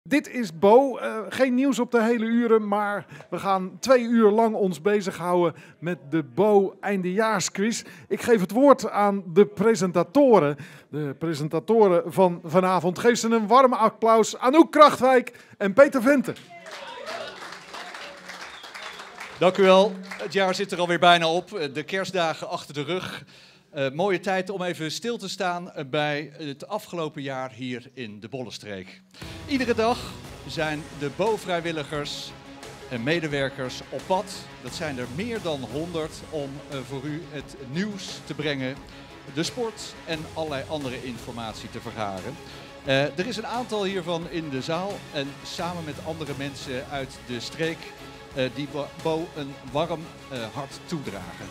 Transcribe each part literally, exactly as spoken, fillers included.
Dit is Bo. Uh, geen nieuws op de hele uren, maar we gaan twee uur lang ons bezighouden met de Bo eindejaarsquiz. Ik geef het woord aan de presentatoren. De presentatoren van vanavond. Geef ze een warm applaus. Anouk Krachtwijk en Peter Vente. Dank u wel. Het jaar zit er alweer bijna op. De kerstdagen achter de rug. Uh, mooie tijd om even stil te staan bij het afgelopen jaar hier in de Bollenstreek. Iedere dag zijn de Bo-vrijwilligers en medewerkers op pad. Dat zijn er meer dan honderd om uh, voor u het nieuws te brengen, de sport en allerlei andere informatie te vergaren. Uh, er is een aantal hiervan in de zaal en samen met andere mensen uit de streek uh, die Bo een warm uh, hart toedragen.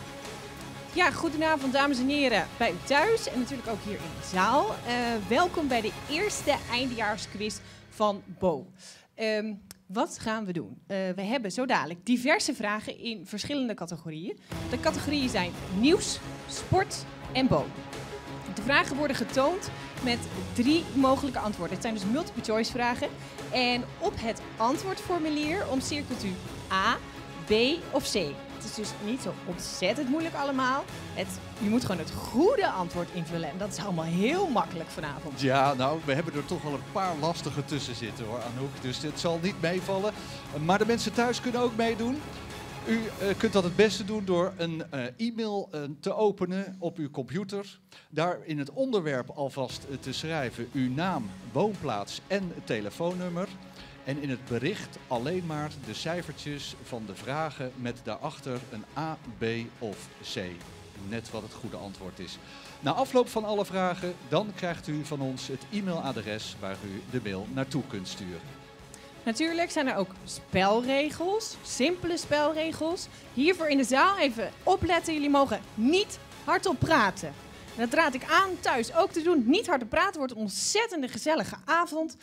Ja, goedenavond dames en heren bij u thuis en natuurlijk ook hier in de zaal. Uh, welkom bij de eerste eindejaarsquiz van Bo. Um, wat gaan we doen? Uh, we hebben zo dadelijk diverse vragen in verschillende categorieën. De categorieën zijn nieuws, sport en Bo. De vragen worden getoond met drie mogelijke antwoorden. Het zijn dus multiple choice vragen. En op het antwoordformulier omcirkelt u A, B of C. Het is dus niet zo ontzettend moeilijk allemaal. Het, je moet gewoon het goede antwoord invullen. En dat is allemaal heel makkelijk vanavond. Ja, nou, we hebben er toch wel een paar lastige tussen zitten hoor, Anouk. Dus dit zal niet meevallen. Maar de mensen thuis kunnen ook meedoen. U uh, kunt dat het beste doen door een uh, e-mail uh, te openen op uw computer. Daar in het onderwerp alvast uh, te schrijven uw naam, woonplaats en telefoonnummer. En in het bericht alleen maar de cijfertjes van de vragen met daarachter een A, B of C. Net wat het goede antwoord is. Na afloop van alle vragen, dan krijgt u van ons het e-mailadres waar u de mail naartoe kunt sturen. Natuurlijk zijn er ook spelregels, simpele spelregels. Hiervoor in de zaal even opletten, jullie mogen niet hardop praten. En dat raad ik aan thuis ook te doen. Niet hardop praten, wordt een ontzettende gezellige avond.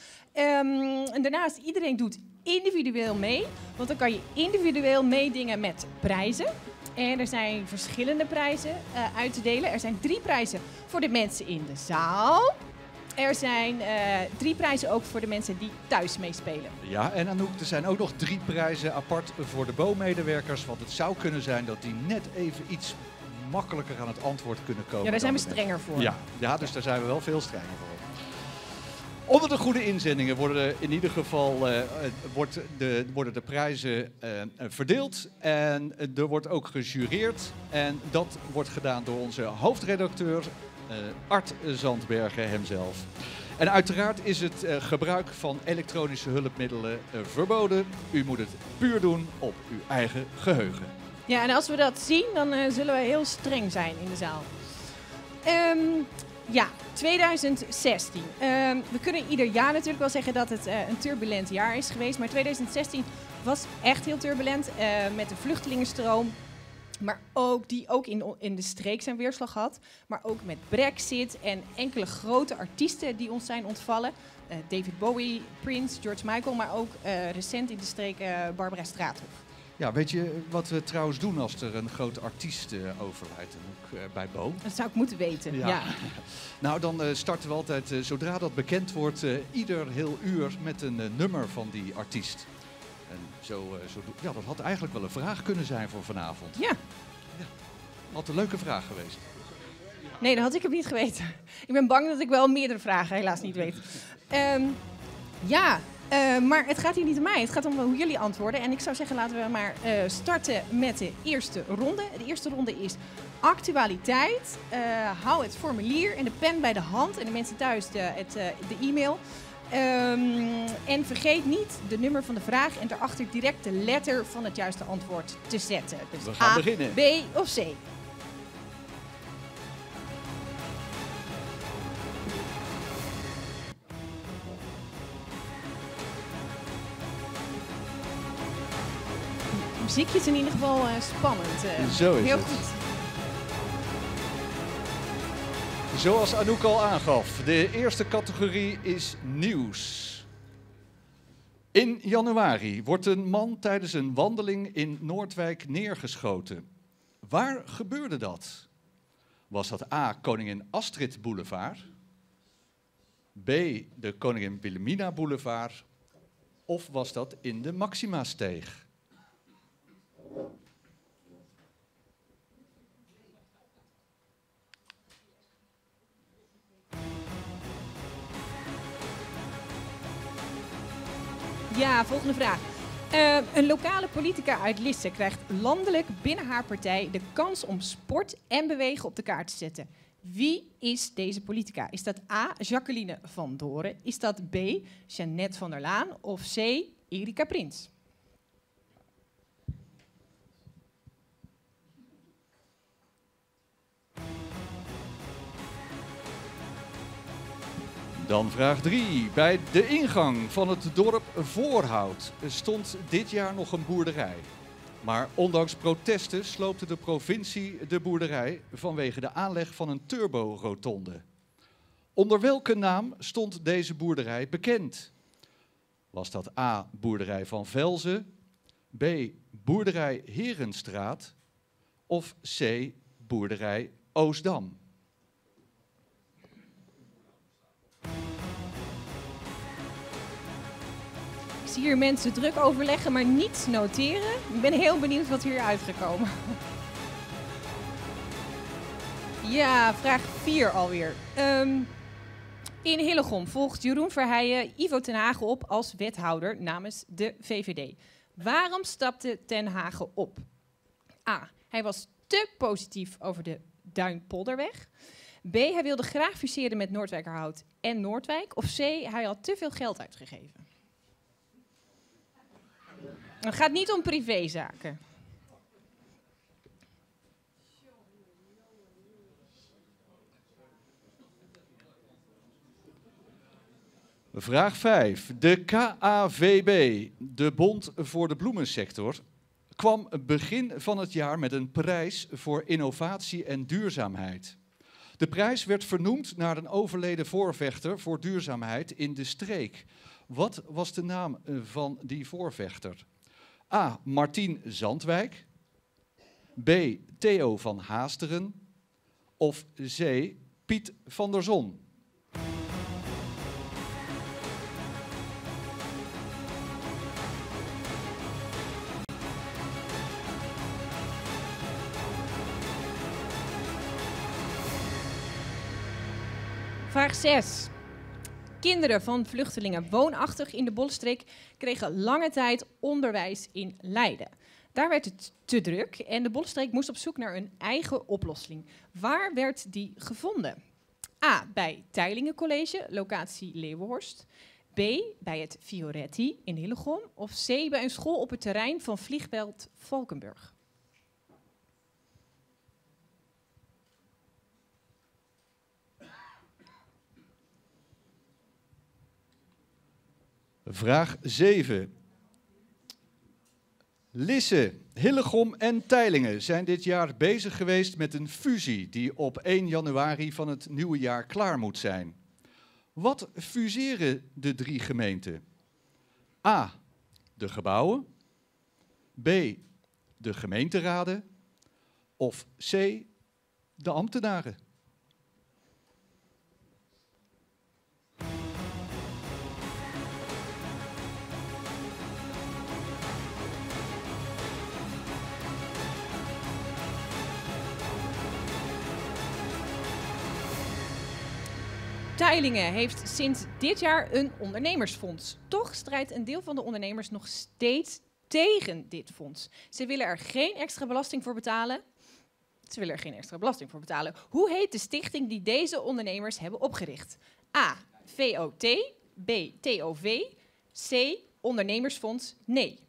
Um, en daarnaast, iedereen doet individueel mee. Want dan kan je individueel meedingen met prijzen. En er zijn verschillende prijzen uh, uit te delen. Er zijn drie prijzen voor de mensen in de zaal. Er zijn uh, drie prijzen ook voor de mensen die thuis meespelen. Ja, en Anouk, er zijn ook nog drie prijzen apart voor de Bo-medewerkers. Want het zou kunnen zijn dat die net even iets makkelijker aan het antwoord kunnen komen. Ja, daar zijn we strenger voor. Ja, ja, dus daar zijn we wel veel strenger voor. Onder de goede inzendingen worden in ieder geval uh, wordt de, worden de prijzen uh, verdeeld. En er wordt ook gejureerd. En dat wordt gedaan door onze hoofdredacteur uh, Art Zandbergen hemzelf. En uiteraard is het uh, gebruik van elektronische hulpmiddelen uh, verboden. U moet het puur doen op uw eigen geheugen. Ja, en als we dat zien, dan uh, zullen we heel streng zijn in de zaal. Um, ja, tweeduizend zestien. Um, we kunnen ieder jaar natuurlijk wel zeggen dat het uh, een turbulent jaar is geweest. Maar tweeduizend zestien was echt heel turbulent uh, met de vluchtelingenstroom. Maar ook die ook in, in de streek zijn weerslag had. Maar ook met Brexit en enkele grote artiesten die ons zijn ontvallen. Uh, David Bowie, Prince, George Michael, maar ook uh, recent in de streek uh, Barbara Straathof. Ja, weet je wat we trouwens doen als er een grote artiest uh, overlijdt ook, uh, bij Bo? Dat zou ik moeten weten, ja. ja. Nou, dan uh, starten we altijd, uh, zodra dat bekend wordt, uh, ieder heel uur met een uh, nummer van die artiest. En zo, uh, zo, ja, dat had eigenlijk wel een vraag kunnen zijn voor vanavond. Ja. ja. Had een leuke vraag geweest. Nee, dat had ik hem niet geweten. Ik ben bang dat ik wel meerdere vragen helaas niet weet. Um, ja... Uh, maar het gaat hier niet om mij, het gaat om hoe jullie antwoorden. En ik zou zeggen, laten we maar uh, starten met de eerste ronde. De eerste ronde is actualiteit. Uh, hou het formulier en de pen bij de hand. En de mensen thuis de, het, uh, de e-mail. Um, en vergeet niet de nummer van de vraag en daarachter direct de letter van het juiste antwoord te zetten. Dus we gaan A, beginnen. B of C. Muziekje is in ieder geval uh, spannend. Uh, Zo is heel het. goed. Zoals Anouk al aangaf, de eerste categorie is nieuws. In januari wordt een man tijdens een wandeling in Noordwijk neergeschoten. Waar gebeurde dat? Was dat A, Koningin Astrid Boulevard? B, de Koningin Wilhelmina Boulevard? Of was dat in de Maximasteeg? Ja, volgende vraag. Uh, een lokale politica uit Lisse krijgt landelijk binnen haar partij de kans om sport en bewegen op de kaart te zetten. Wie is deze politica? Is dat A. Jacqueline van Doren? Is dat B. Jeannette van der Laan? Of C. Erika Prins? Dan vraag drie. Bij de ingang van het dorp Voorhout stond dit jaar nog een boerderij. Maar ondanks protesten sloopte de provincie de boerderij vanwege de aanleg van een turborotonde. Onder welke naam stond deze boerderij bekend? Was dat A. Boerderij van Velzen, B. Boerderij Herenstraat of C. Boerderij Oostdam? Ik zie hier mensen druk overleggen, maar niets noteren. Ik ben heel benieuwd wat hier uitgekomen. Ja, vraag vier alweer. Um, in Hillegom volgt Jeroen Verheijen Ivo ten Hage op als wethouder namens de V V D. Waarom stapte ten Hage op? A. Hij was te positief over de Duinpolderweg. B. Hij wilde graag fuseren met Noordwijkerhout en Noordwijk. Of C. Hij had te veel geld uitgegeven. Het gaat niet om privézaken. Vraag vijf. De K A V B, de Bond voor de Bloemensector, kwam begin van het jaar met een prijs voor innovatie en duurzaamheid. De prijs werd vernoemd naar een overleden voorvechter voor duurzaamheid in de streek. Wat was de naam van die voorvechter? A. Martien Zandwijk. B. Theo van Haasteren. Of C. Piet van der Zon. Vraag zes. Kinderen van vluchtelingen woonachtig in de Bollenstreek kregen lange tijd onderwijs in Leiden. Daar werd het te druk en de Bollenstreek moest op zoek naar een eigen oplossing. Waar werd die gevonden? A. Bij Teylingen College, locatie Leeuwenhorst. B. Bij het Fioretti in Hillegom. Of C. Bij een school op het terrein van vliegveld Valkenburg. Vraag zeven. Lisse, Hillegom en Teylingen zijn dit jaar bezig geweest met een fusie die op één januari van het nieuwe jaar klaar moet zijn. Wat fuseren de drie gemeenten? A. De gebouwen. B. De gemeenteraden. Of C. De ambtenaren. Teylingen heeft sinds dit jaar een ondernemersfonds. Toch strijdt een deel van de ondernemers nog steeds tegen dit fonds. Ze willen er geen extra belasting voor betalen. Ze willen er geen extra belasting voor betalen. Hoe heet de stichting die deze ondernemers hebben opgericht? A. V O T. B. T O V. C. Ondernemersfonds. Nee.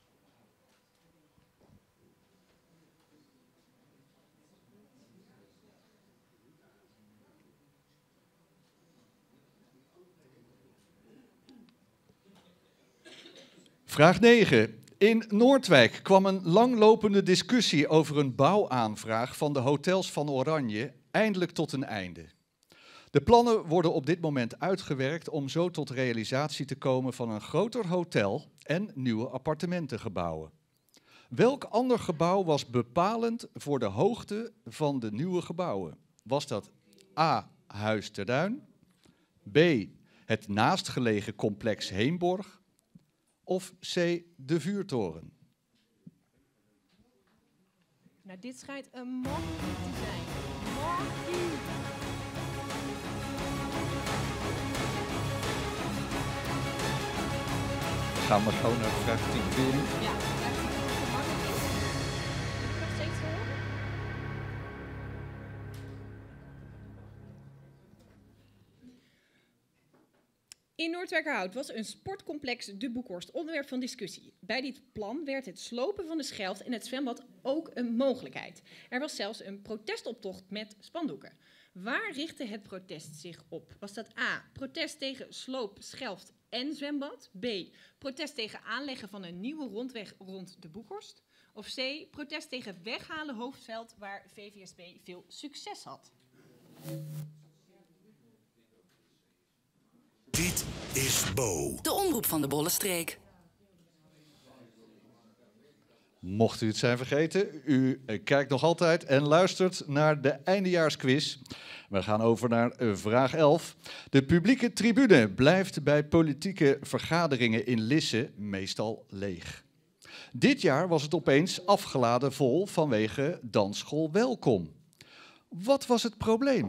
Vraag negen. In Noordwijk kwam een langlopende discussie over een bouwaanvraag van de hotels van Oranje eindelijk tot een einde. De plannen worden op dit moment uitgewerkt om zo tot realisatie te komen van een groter hotel en nieuwe appartementengebouwen. Welk ander gebouw was bepalend voor de hoogte van de nieuwe gebouwen? Was dat A. Huis ter Duin, B. het naastgelegen complex Heemborg, of C, de vuurtoren? Nou, dit schijnt een makkie te zijn. Makkie. Gaan we gewoon naar vraag tien. Wil je niet? Ja, vraag tien. Hoe makkelijk is het? Heb je nog steeds te horen? In Noordwijkerhout was een sportcomplex De Boekhorst onderwerp van discussie. Bij dit plan werd het slopen van de Schelft en het zwembad ook een mogelijkheid. Er was zelfs een protestoptocht met spandoeken. Waar richtte het protest zich op? Was dat A, protest tegen sloop, Schelft en zwembad? B, protest tegen aanleggen van een nieuwe rondweg rond De Boekhorst? Of C, protest tegen weghalen Hoofdveld waar V V S B veel succes had? Dit is Bo. De omroep van de Bollenstreek. Mocht u het zijn vergeten, u eh, kijkt nog altijd en luistert naar de eindejaarsquiz. We gaan over naar eh, vraag elf. De publieke tribune blijft bij politieke vergaderingen in Lisse meestal leeg. Dit jaar was het opeens afgeladen vol vanwege Dansschool Welkom. Wat was het probleem?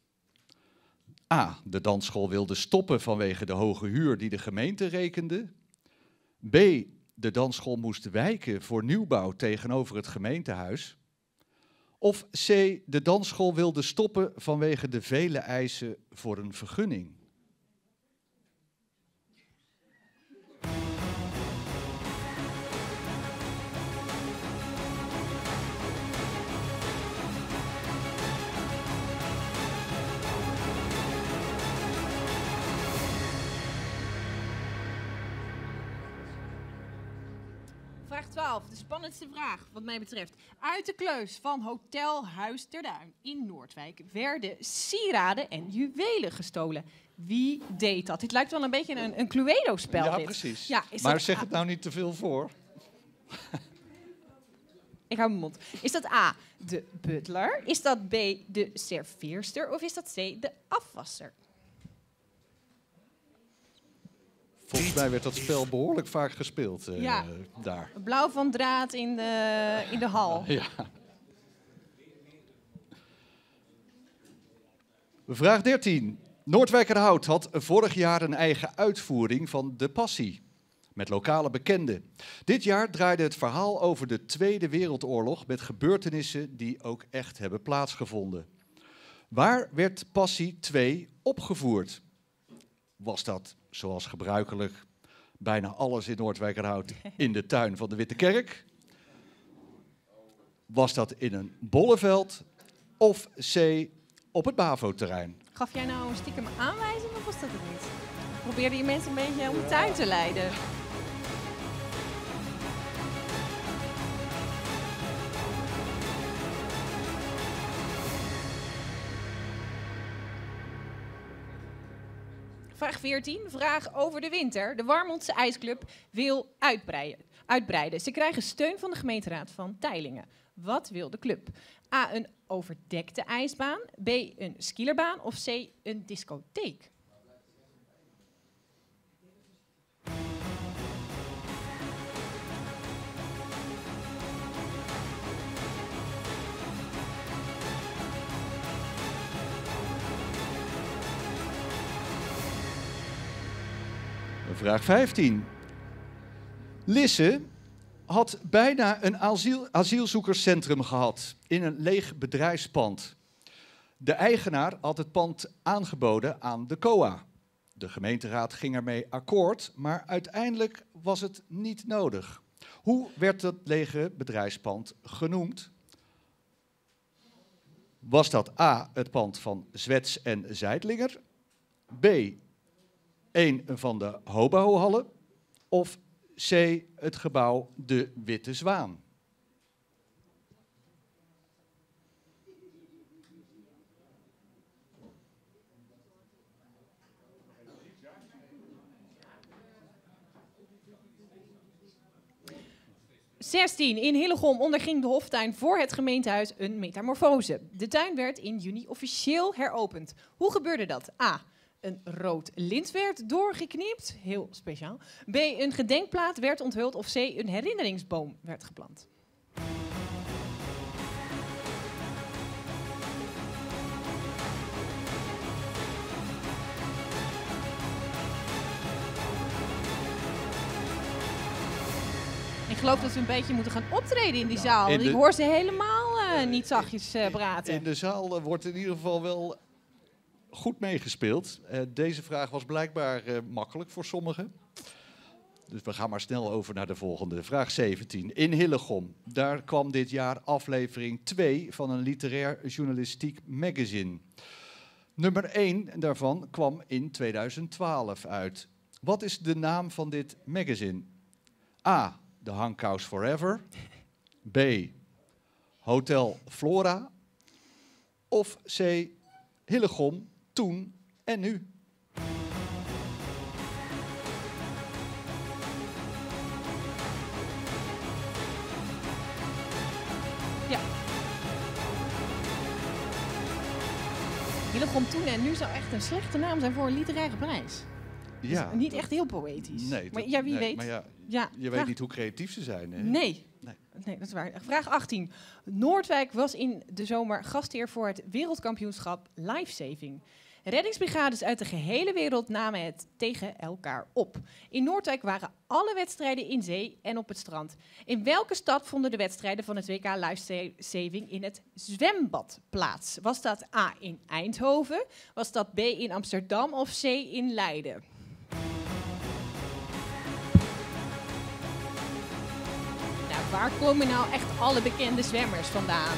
A. De dansschool wilde stoppen vanwege de hoge huur die de gemeente rekende. B. De dansschool moest wijken voor nieuwbouw tegenover het gemeentehuis. Of C. De dansschool wilde stoppen vanwege de vele eisen voor een vergunning. Vraag twaalf, de spannendste vraag wat mij betreft. Uit de kleus van Hotel Huis ter Duin in Noordwijk werden sieraden en juwelen gestolen. Wie deed dat? Dit lijkt wel een beetje een, een Cluedo-spel. Ja, dit. precies. Ja, is maar dat zeg A- het nou niet te veel voor. Ik hou mijn mond. Is dat A, de butler? Is dat B, de serveerster? Of is dat C, de afwasser? Volgens mij werd dat spel behoorlijk vaak gespeeld uh, Ja. daar. Blauw van draad in de, in de hal. Ja. Vraag dertien. Noordwijkerhout had vorig jaar een eigen uitvoering van De Passie. Met lokale bekenden. Dit jaar draaide het verhaal over de Tweede Wereldoorlog met gebeurtenissen die ook echt hebben plaatsgevonden. Waar werd Passie twee opgevoerd? Was dat, zoals gebruikelijk, bijna alles in Noordwijkerhout in de tuin van de Witte Kerk? Was dat in een bolleveld? Of C, op het BAVO-terrein? Gaf jij nou een stiekem aanwijzing of was dat het niet? Probeerde je mensen een beetje om de tuin te leiden? Vraag veertien, vraag over de winter. De Warmondse IJsclub wil uitbreiden. uitbreiden. Ze krijgen steun van de gemeenteraad van Teylingen. Wat wil de club? A, een overdekte ijsbaan. B, een skierbaan. Of C, een discotheek? Vraag vijftien. Lisse had bijna een asiel, asielzoekerscentrum gehad in een leeg bedrijfspand. De eigenaar had het pand aangeboden aan de C O A. De gemeenteraad ging ermee akkoord, maar uiteindelijk was het niet nodig. Hoe werd dat lege bedrijfspand genoemd? Was dat A, het pand van Zwets en Zeidlinger? B, een van de Hobo-hallen? Of C, het gebouw De Witte Zwaan? zestien. In Hillegom onderging de Hoftuin voor het gemeentehuis een metamorfose. De tuin werd in juni officieel heropend. Hoe gebeurde dat? A. een rood lint werd doorgeknipt, heel speciaal. B, een gedenkplaat werd onthuld of C, een herinneringsboom werd geplant. Ik geloof dat we een beetje moeten gaan optreden in die zaal. in de- Ik hoor ze helemaal uh, niet zachtjes uh, praten. In de zaal uh, wordt in ieder geval wel goed meegespeeld. Uh, deze vraag was blijkbaar uh, makkelijk voor sommigen. Dus we gaan maar snel over naar de volgende. Vraag zeventien. In Hillegom. Daar kwam dit jaar aflevering twee van een literair journalistiek magazine. Nummer één daarvan kwam in tweeduizend twaalf uit. Wat is de naam van dit magazine? A. The Hangkous Forever. B. Hotel Flora. Of C. Hillegom, toen en nu. Ja. Hillegom toen en nu zou echt een slechte naam zijn voor een literaire prijs. Ja. Niet echt heel poëtisch. Nee, maar dat- ja, wie nee, weet. Maar ja, Ja, je vraag- weet niet hoe creatief ze zijn. Hè? Nee. Nee. nee, dat is waar. Vraag achttien. Noordwijk was in de zomer gastheer voor het wereldkampioenschap Lifesaving. Reddingsbrigades uit de gehele wereld namen het tegen elkaar op. In Noordwijk waren alle wedstrijden in zee en op het strand. In welke stad vonden de wedstrijden van het W K Lifesaving in het zwembad plaats? Was dat A in Eindhoven? Was dat B in Amsterdam of C in Leiden? Nou, waar komen nou echt alle bekende zwemmers vandaan?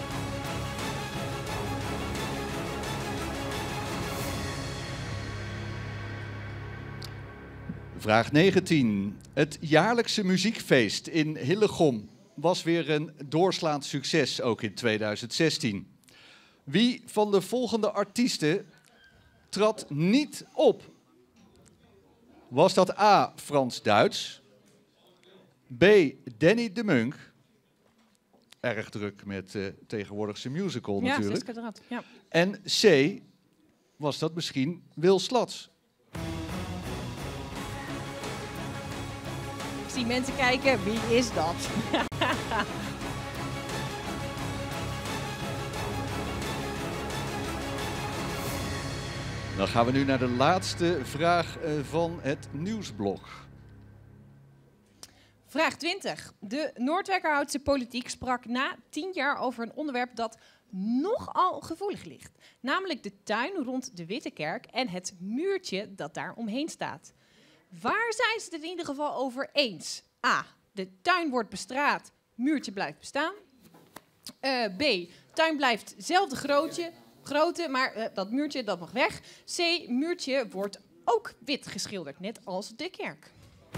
Vraag negentien. Het jaarlijkse muziekfeest in Hillegom was weer een doorslaand succes, ook in tweeduizend zestien. Wie van de volgende artiesten trad niet op? Was dat A. Frans-Duits, B. Danny de Munk, erg druk met uh, tegenwoordig zijn musical Ja, natuurlijk, zes kwadraat. Ja. en C. Was dat misschien Wil Slats? Ik zie mensen kijken, wie is dat? Dan gaan we nu naar de laatste vraag uh, van het nieuwsblok. Vraag twintig. De Noordwijkerhoutse politiek sprak na tien jaar over een onderwerp dat nogal gevoelig ligt. Namelijk de tuin rond de Witte Kerk en het muurtje dat daar omheen staat. Waar zijn ze het in ieder geval over eens? A. De tuin wordt bestraat, muurtje blijft bestaan. Uh, B. Tuin blijft hetzelfde grootje, grootte, maar uh, dat muurtje dat mag weg. C. Muurtje wordt ook wit geschilderd, net als de kerk.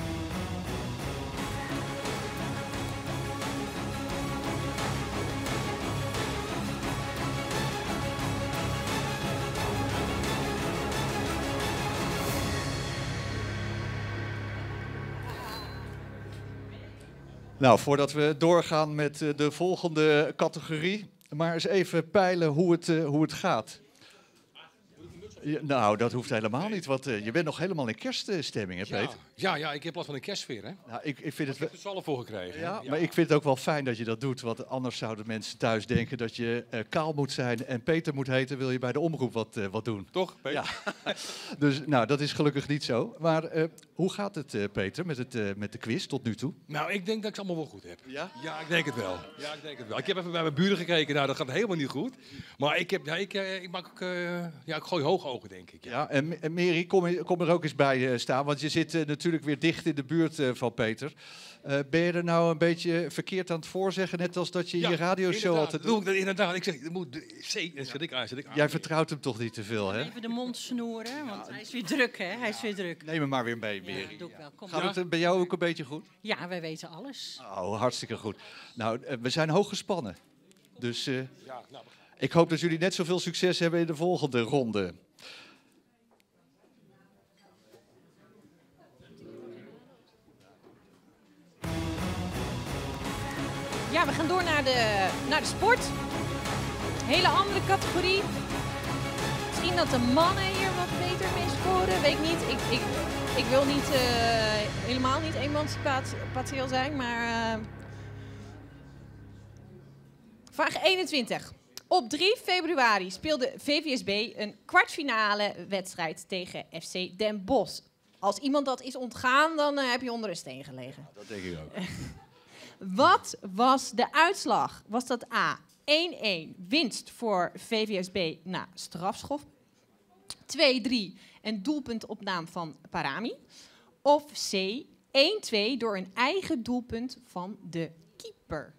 Nou, voordat we doorgaan met uh, de volgende categorie, maar eens even peilen hoe het, uh, hoe het gaat. Ja, nou, dat hoeft helemaal niet, want uh, je bent nog helemaal in kerststemming, hè, Ja, Peet? ja, ja, ik heb last van een kerstsfeer, hè? Nou, ik, ik vind het Ik wel... heb er zalf voor gekregen. Ja, hè? maar ik vind het ook wel fijn dat je dat doet, want anders zouden mensen thuis denken dat je uh, Kaal moet zijn en Peter moet heten, wil je bij de omroep wat, uh, wat doen. Toch, Peter? Ja. Dus nou, dat is gelukkig niet zo. Maar uh, hoe gaat het, uh, Peter, met, het, uh, met de quiz tot nu toe? Nou, ik denk dat ik ze allemaal wel goed heb. Ja? Ja, ik denk het wel. Ja, ik denk het wel. Ik heb even bij mijn buren gekeken, nou, dat gaat helemaal niet goed. Maar ik, heb, ja, ik, uh, ik, maak ook, uh, ja, ik gooi hoge ogen, denk ik. Ja. Ja, en, en Mary, kom, er- kom er ook eens bij uh, staan, want je zit uh, natuurlijk weer dicht in de buurt uh, van Peter. Uh, ben je er nou een beetje verkeerd aan het voorzeggen, net als dat je Ja, je radioshow inderdaad, altijd dat doe doet? ik dat inderdaad. Ik zeg, er moet de C, en zet ik aan, zet ik aan. Jij vertrouwt hem toch niet te veel, hè? Even de mond snoeren, want hij is weer druk, hè? Hij is weer druk. Neem me maar weer mee, Ja, Mary. dat doe ik wel. Kom Gaat maar. het uh, bij jou ook een beetje goed? Ja, wij weten alles. Oh, hartstikke goed. Nou, uh, we zijn hoog gespannen. Dus uh, Ja, nou, ik hoop dat jullie net zoveel succes hebben in de volgende ronde. Ja, we gaan door naar de, naar de sport. Hele andere categorie. Misschien dat de mannen hier wat beter mee houden, weet ik niet. Ik, ik, ik wil niet, uh, helemaal niet emancipatieel zijn, maar... Uh... Vraag eenentwintig. Op drie februari speelde V V S B een kwartfinale wedstrijd tegen F C Den Bosch. Als iemand dat is ontgaan, dan uh, heb je onder een steen gelegen. Ja, dat denk ik ook. Wat was de uitslag? Was dat A, één-één, winst voor V V S B na strafschop? twee drie, een doelpunt op naam van Parami? Of C, één-twee door een eigen doelpunt van de keeper?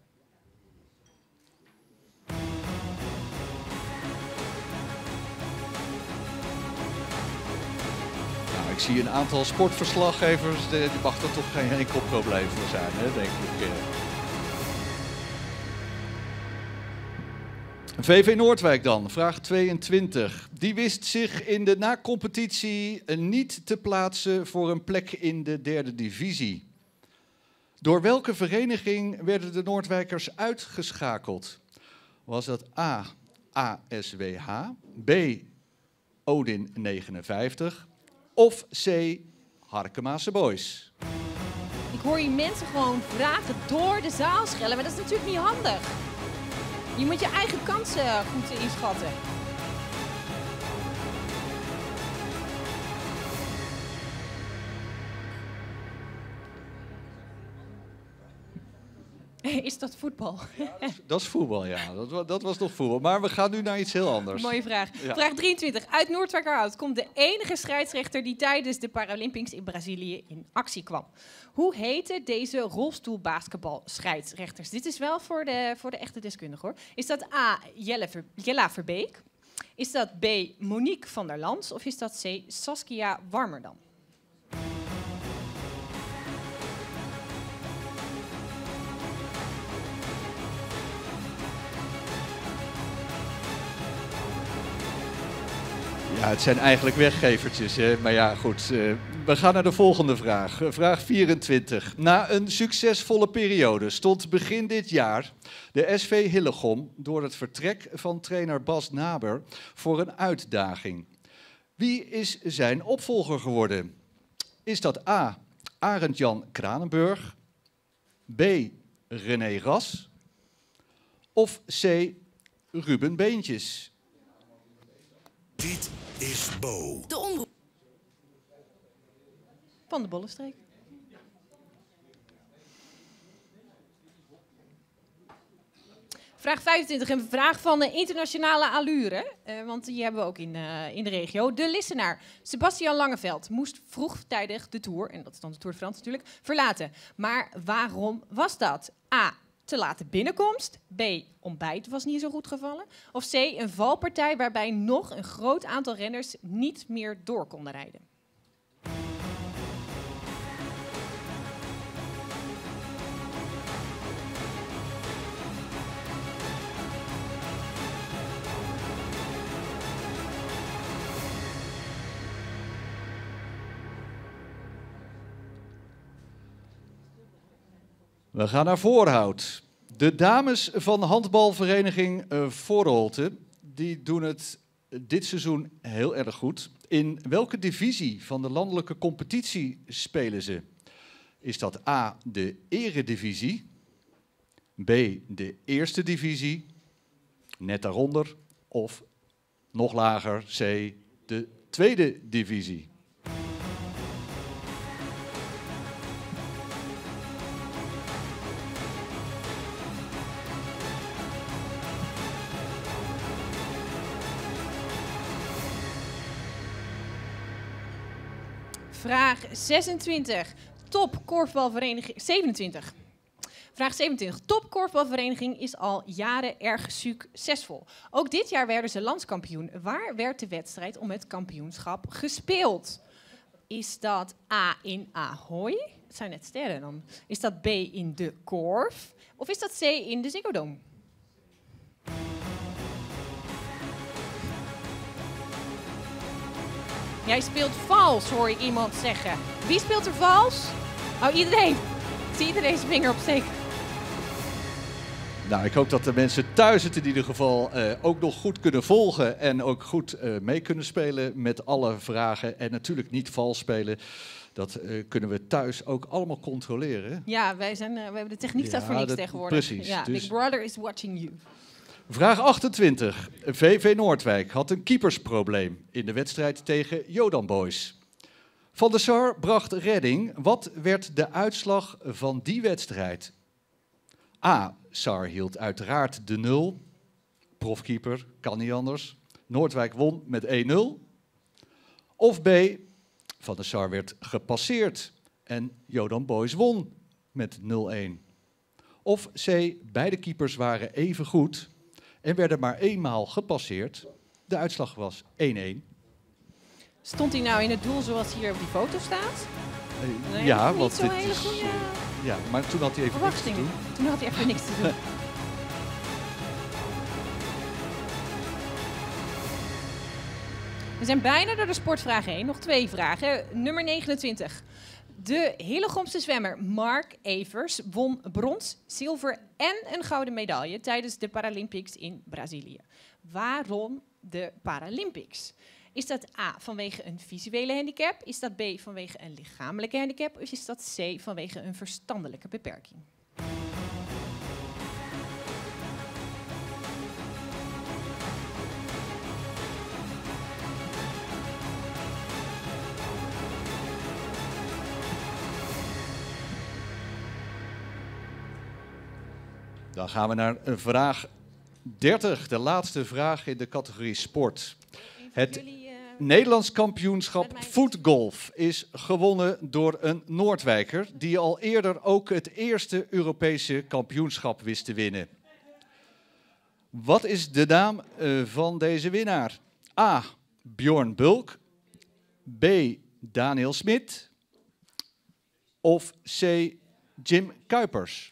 Ik zie een aantal sportverslaggevers, die mag er toch geen enkel probleem voor zijn, hè, denk ik. V V Noordwijk dan, vraag tweeëntwintig. Die wist zich in de na-competitie niet te plaatsen voor een plek in de derde divisie. Door welke vereniging werden de Noordwijkers uitgeschakeld? Was dat A, A S W H, B, Odin negenenvijftig... of C, Harkemaanse Boys? Ik hoor je mensen gewoon vragen door de zaal schellen, maar dat is natuurlijk niet handig. Je moet je eigen kansen goed inschatten. Is dat voetbal? Ja, dat, is, dat is voetbal, ja. Dat, dat was toch voetbal. Maar we gaan nu naar iets heel anders. Mooie vraag. Ja. Vraag drieëntwintig. Uit Noordwijkerhout komt de enige scheidsrechter die tijdens de Paralympics in Brazilië in actie kwam. Hoe heten deze rolstoelbasketbal-scheidsrechters? Dit is wel voor de, voor de echte deskundigen, hoor. Is dat A, Jelle Ver, Jella Verbeek? Is dat B, Monique van der Lans? Of is dat C, Saskia Warmerdam? Ja, het zijn eigenlijk weggevertjes, hè? Maar ja, goed. Uh, we gaan naar de volgende vraag. Uh, vraag vierentwintig. Na een succesvolle periode stond begin dit jaar de S V Hillegom door het vertrek van trainer Bas Naber voor een uitdaging. Wie is zijn opvolger geworden? Is dat A, Arend-Jan Kranenburg, B, René Ras of C, Ruben Beentjes? Dit is Bo. De omroep. Van de Bollenstreek. Vraag vijfentwintig, een vraag van de internationale allure. Uh, want die hebben we ook in, uh, in de regio. De listenaar Sebastian Langeveld moest vroegtijdig de Tour, en dat is dan de Tour de France natuurlijk, verlaten. Maar waarom was dat? A, te late binnenkomst. B, ontbijt was niet zo goed gevallen. Of C, een valpartij waarbij nog een groot aantal renners niet meer door konden rijden. We gaan naar Voorhout. De dames van handbalvereniging uh, Voorholte, die doen het dit seizoen heel erg goed. In welke divisie van de landelijke competitie spelen ze? Is dat A, de eredivisie, B, de eerste divisie, net daaronder, of nog lager, C, de tweede divisie? Vraag zesentwintig. Top korfbalvereniging... zevenentwintig. Vraag zevenentwintig. Top korfbalvereniging is al jaren erg succesvol. Ook dit jaar werden ze landskampioen. Waar werd de wedstrijd om het kampioenschap gespeeld? Is dat A in Ahoy? Het zijn net sterren dan. Is dat B in de Korf? Of is dat C in de Ziggo Dome? Jij speelt vals, hoor ik iemand zeggen. Wie speelt er vals? Oh, iedereen. Ik zie iedereen zijn vinger opsteken. Nou, ik hoop dat de mensen thuis het in ieder geval uh, ook nog goed kunnen volgen en ook goed uh, mee kunnen spelen met alle vragen en natuurlijk niet vals spelen. Dat uh, kunnen we thuis ook allemaal controleren. Ja, wij zijn, uh, we hebben de techniek staat ja, voor niks dat, tegenwoordig. Precies. Ja, dus Big Brother is watching you. Vraag achtentwintig. V V Noordwijk had een keepersprobleem in de wedstrijd tegen Jodan Boys. Van der Sar bracht redding. Wat werd de uitslag van die wedstrijd? A. Sar hield uiteraard de nul. Profkeeper, kan niet anders. Noordwijk won met één nul. Of B. Van der Sar werd gepasseerd en Jodan Boys won met nul-een. Of C. Beide keepers waren even goed en werden maar eenmaal gepasseerd. De uitslag was één-één. Stond hij nou in het doel zoals hier op die foto staat? Uh, nee, ja, niet want zo'n dit hele is, goede... uh, ja, maar toen had hij even niks te doen. Toen had hij even niks te doen. We zijn bijna door de sportvragen heen. Nog twee vragen. Nummer negenentwintig. De Hillegomse zwemmer Mark Evers won brons, zilver en een gouden medaille tijdens de Paralympics in Brazilië. Waarom de Paralympics? Is dat A, vanwege een visuele handicap? Is dat B, vanwege een lichamelijke handicap? Of is dat C, vanwege een verstandelijke beperking? Dan gaan we naar vraag dertig, de laatste vraag in de categorie sport. Het jullie, uh, Nederlands kampioenschap voetgolf is gewonnen door een Noordwijker die al eerder ook het eerste Europese kampioenschap wist te winnen. Wat is de naam uh, van deze winnaar? A. Bjorn Bulk. B. Daniel Smit. Of C. Jim Kuipers.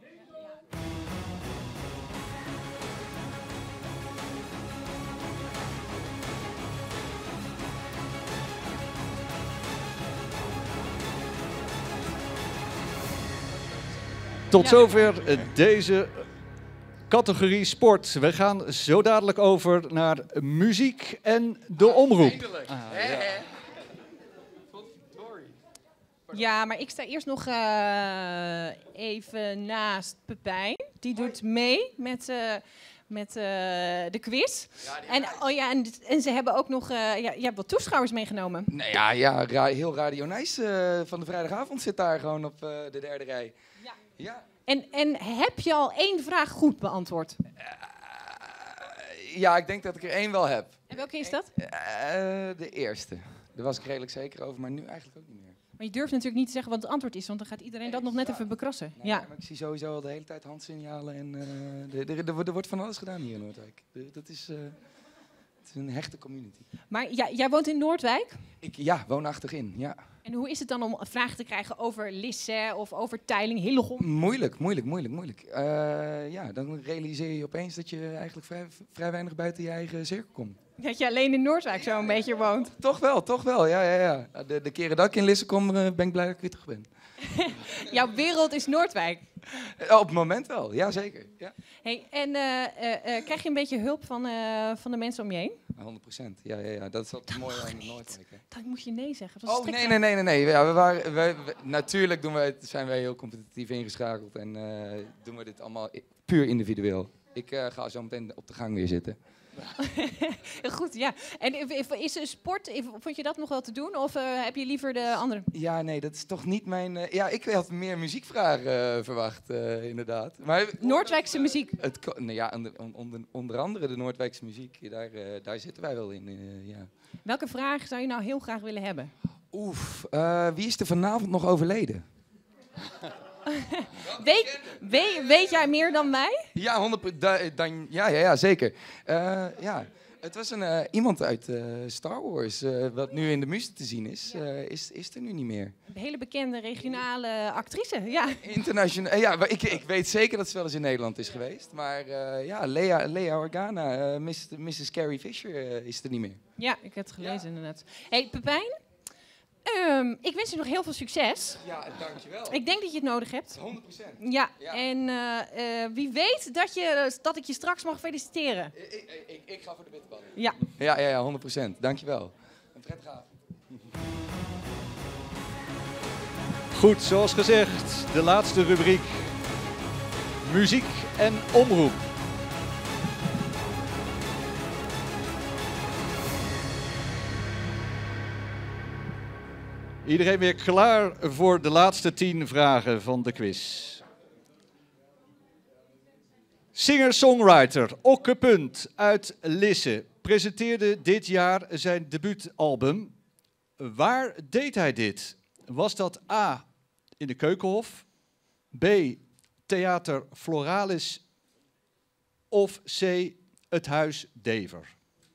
Tot zover deze categorie sport. We gaan zo dadelijk over naar muziek en de omroep. Ah, ja. ja, maar ik sta eerst nog uh, even naast Pepijn. Die doet mee met, uh, met uh, de quiz. Ja, en, oh ja, en, en ze hebben ook nog uh, ja, je hebt wat toeschouwers meegenomen. Nou ja, ja ra heel Radio Nice uh, van de vrijdagavond zit daar gewoon op uh, de derde rij. Ja. Ja. En, en heb je al één vraag goed beantwoord? Uh, ja, ik denk dat ik er één wel heb. En welke is dat? Uh, de eerste. Daar was ik redelijk zeker over, maar nu eigenlijk ook niet meer. Maar je durft natuurlijk niet te zeggen wat het antwoord is, want dan gaat iedereen nee, dat nog net ja. even bekrassen. Nee, ja. Maar ik zie sowieso al de hele tijd handsignalen en uh, er, er, er, er wordt van alles gedaan hier in Noordwijk. Er, dat is, uh, het is een hechte community. Maar ja, jij woont in Noordwijk? Ik, ja, woonachtig in, ja. En hoe is het dan om vragen te krijgen over Lisse of over Teiling, Hillegom? Moeilijk, moeilijk, moeilijk, moeilijk. Uh, ja, dan realiseer je opeens dat je eigenlijk vrij, vrij weinig buiten je eigen cirkel komt. Dat je alleen in Noordwijk zo een beetje woont. Toch wel, toch wel, ja, ja, ja. De, de keren dat ik in Lisse kom, uh, ben ik blij dat ik weer terug ben. Jouw wereld is Noordwijk? Uh, op het moment wel, ja zeker. Ja. Hey, en uh, uh, uh, krijg je een beetje hulp van, uh, van de mensen om je heen? honderd procent, ja, ja, ja. Dat is wat mooi aan Noordwijk. Hè. Dan moet je nee zeggen. Oh, nee, nee, nee, nee, nee. Ja, we waren, we, we, natuurlijk doen wij, zijn wij heel competitief ingeschakeld en uh, doen we dit allemaal puur individueel. Ik uh, ga zo meteen op de gang weer zitten. Goed, ja. En is er sport, vond je dat nog wel te doen? Of uh, heb je liever de andere? Ja, nee, dat is toch niet mijn... Uh, ja, ik had meer muziekvragen uh, verwacht, uh, inderdaad. Maar, Noordwijkse muziek? Het, nou ja, onder, onder, onder andere de Noordwijkse muziek. Daar, uh, daar zitten wij wel in, uh, ja. Welke vraag zou je nou heel graag willen hebben? Oef, uh, wie is er vanavond nog overleden? weet, weet, weet jij meer dan mij? Ja, honderd da, dan, ja, ja, ja, zeker. Uh, ja. Het was een, uh, iemand uit uh, Star Wars, uh, wat nu in de muziek te zien is, uh, is, is er nu niet meer. Een hele bekende regionale actrice, ja. Internationaal, uh, ja, ik, ik weet zeker dat ze wel eens in Nederland is geweest. Maar uh, ja, Lea, Lea Organa, uh, missus Carrie Fisher, uh, is er niet meer. Ja, ik heb het gelezen ja. inderdaad. Hey, Pepijn? Um, ik wens je nog heel veel succes. Ja, dankjewel. Ik denk dat je het nodig hebt. honderd procent. Ja, Ja. en uh, uh, wie weet dat, je, dat ik je straks mag feliciteren. Ik, ik, ik, ik ga voor de bitterballen. Ja. Ja, ja, ja, honderd procent. Dankjewel. Een prettige avond. Goed, zoals gezegd, de laatste rubriek. Muziek en omroep. Iedereen weer klaar voor de laatste tien vragen van de quiz. Singer-songwriter Okke Punt uit Lisse presenteerde dit jaar zijn debuutalbum. Waar deed hij dit? Was dat A, in de Keukenhof, B, Theater Floralis of C, het Huis Dever?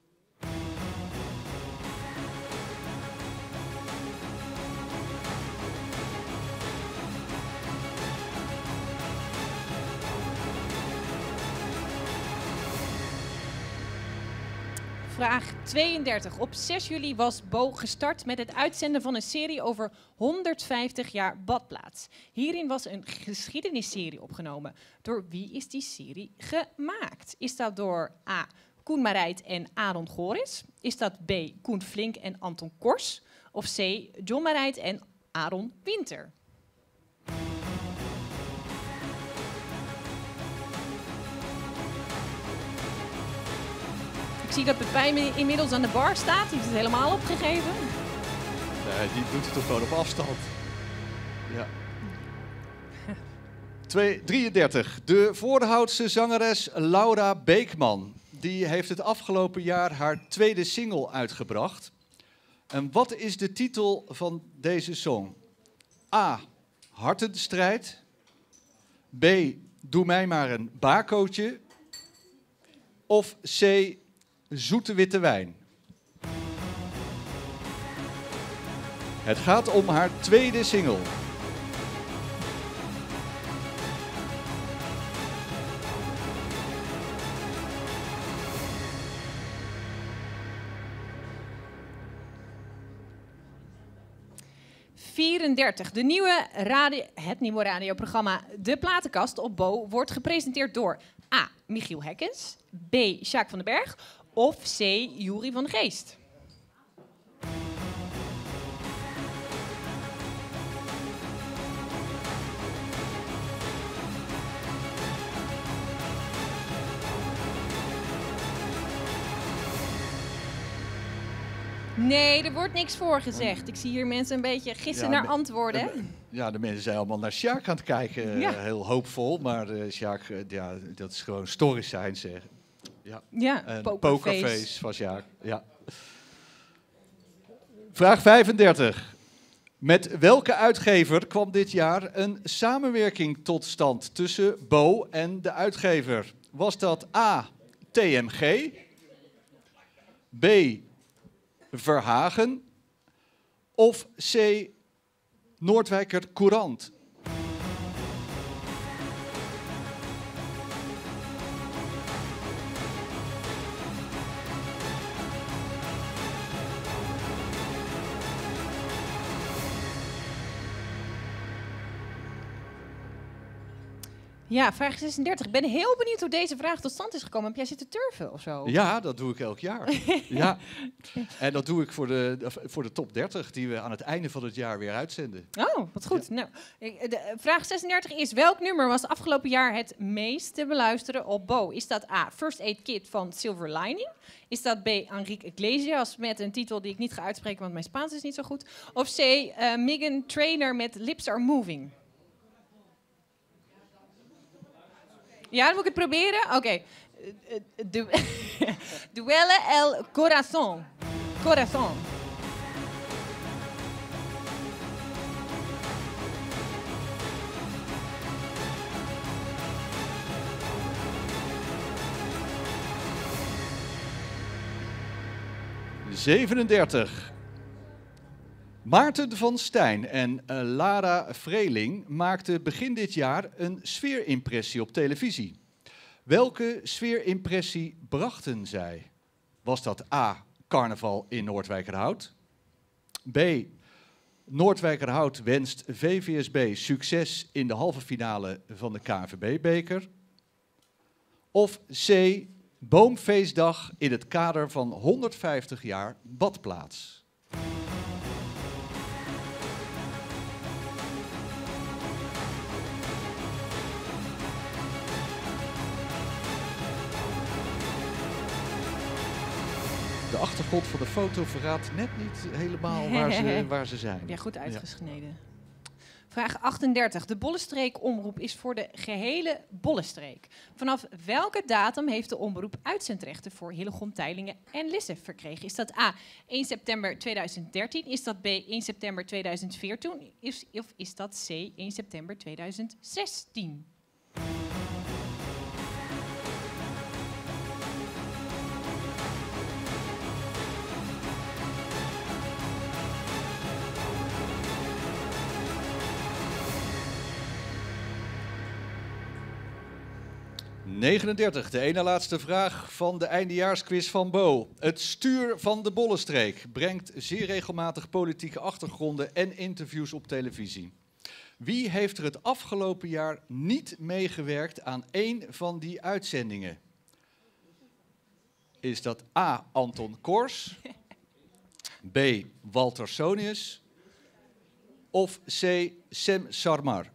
Vraag tweeëndertig. Op zes juli was Bo gestart met het uitzenden van een serie over honderdvijftig jaar badplaats. Hierin was een geschiedenisserie opgenomen. Door wie is die serie gemaakt? Is dat door A. Koen Marijt en Aaron Goris? Is dat B. Koen Flink en Anton Kors? Of C. John Marijt en Aaron Winter? Ik zie dat Pepijn inmiddels aan de bar staat. Die heeft het helemaal opgegeven. Nee, die doet het toch gewoon op afstand. Ja. Twee, drieëndertig. De Voorhoutse zangeres Laura Beekman. Die heeft het afgelopen jaar haar tweede single uitgebracht. En wat is de titel van deze song? A. Hartenstrijd. B. Doe mij maar een bakootje. Of C. Zoete witte wijn. Het gaat om haar tweede single. vierendertig. De nieuwe radio, het nieuwe radioprogramma De Platenkast op Bo wordt gepresenteerd door A. Michiel Hekkens, B. Sjaak van den Berg of C. Jury van de Geest. Nee, er wordt niks voor gezegd. Ik zie hier mensen een beetje gissen Ja, naar me- antwoorden. De- Ja, de mensen zijn allemaal naar Sjaak aan het kijken. Ja. eh, Heel hoopvol, maar eh Sjaak, eh, ja, dat is gewoon stories zijn, zeg. Ja. Ja, En pokerface. pokerface van Sjaak. Ja. Vraag vijfendertig. Met welke uitgever kwam dit jaar een samenwerking tot stand tussen Bo en de uitgever? Was dat A. T M G, B. Verhagen of C. Noordwijker Courant? Ja, vraag zesendertig. Ik ben heel benieuwd hoe deze vraag tot stand is gekomen. Heb jij zitten turven of zo? Ja, dat doe ik elk jaar. Ja. En dat doe ik voor de, voor de top dertig die we aan het einde van het jaar weer uitzenden. Oh, wat goed. Nou, ik- de, eh, vraag zesendertig is: welk nummer was afgelopen jaar het meest te beluisteren op Bo? Is dat A. First Aid Kit van Silver Lining? Is dat B. Enrique Iglesias met een titel die ik niet ga uitspreken, want mijn Spaans is niet zo goed? Of C. eh, Megan Trainor met Lips Are Moving? Ja, dan moet ik het proberen? Oké. Eh, eh, du- Duelle el Corazon. Corazon. zevenendertig. Maarten van Stijn en eh, Lara Vreeling maakten begin dit jaar een sfeerimpressie op televisie. Welke sfeerimpressie brachten zij? Was dat A. Carnaval in Noordwijkerhout, B. Noordwijkerhout wenst V V S B succes in de halve finale van de K N V B-beker. Of C. Boomfeestdag in het kader van honderdvijftig jaar badplaats. De achtergrond van de foto verraadt net niet helemaal waar ze, waar ze zijn. Ja, goed uitgesneden. Ja. Vraag achtendertig. De Bollenstreek-omroep is voor de gehele Bollenstreek. Vanaf welke datum heeft de omroep uitzendrechten voor Hillegom, Teylingen en Lisse verkregen? Is dat A, één september tweeduizend dertien? Is dat B, één september tweeduizend veertien? Is, of is dat C, één september tweeduizend zestien? negenendertig, de ene laatste vraag van de eindejaarsquiz van Bo. Het stuur van de Bollenstreek brengt zeer regelmatig politieke achtergronden en interviews op televisie. Wie heeft er het afgelopen jaar niet meegewerkt aan één van die uitzendingen? Is dat A. Anton Kors, B. Walter Sonius of C. Sem Sarmar?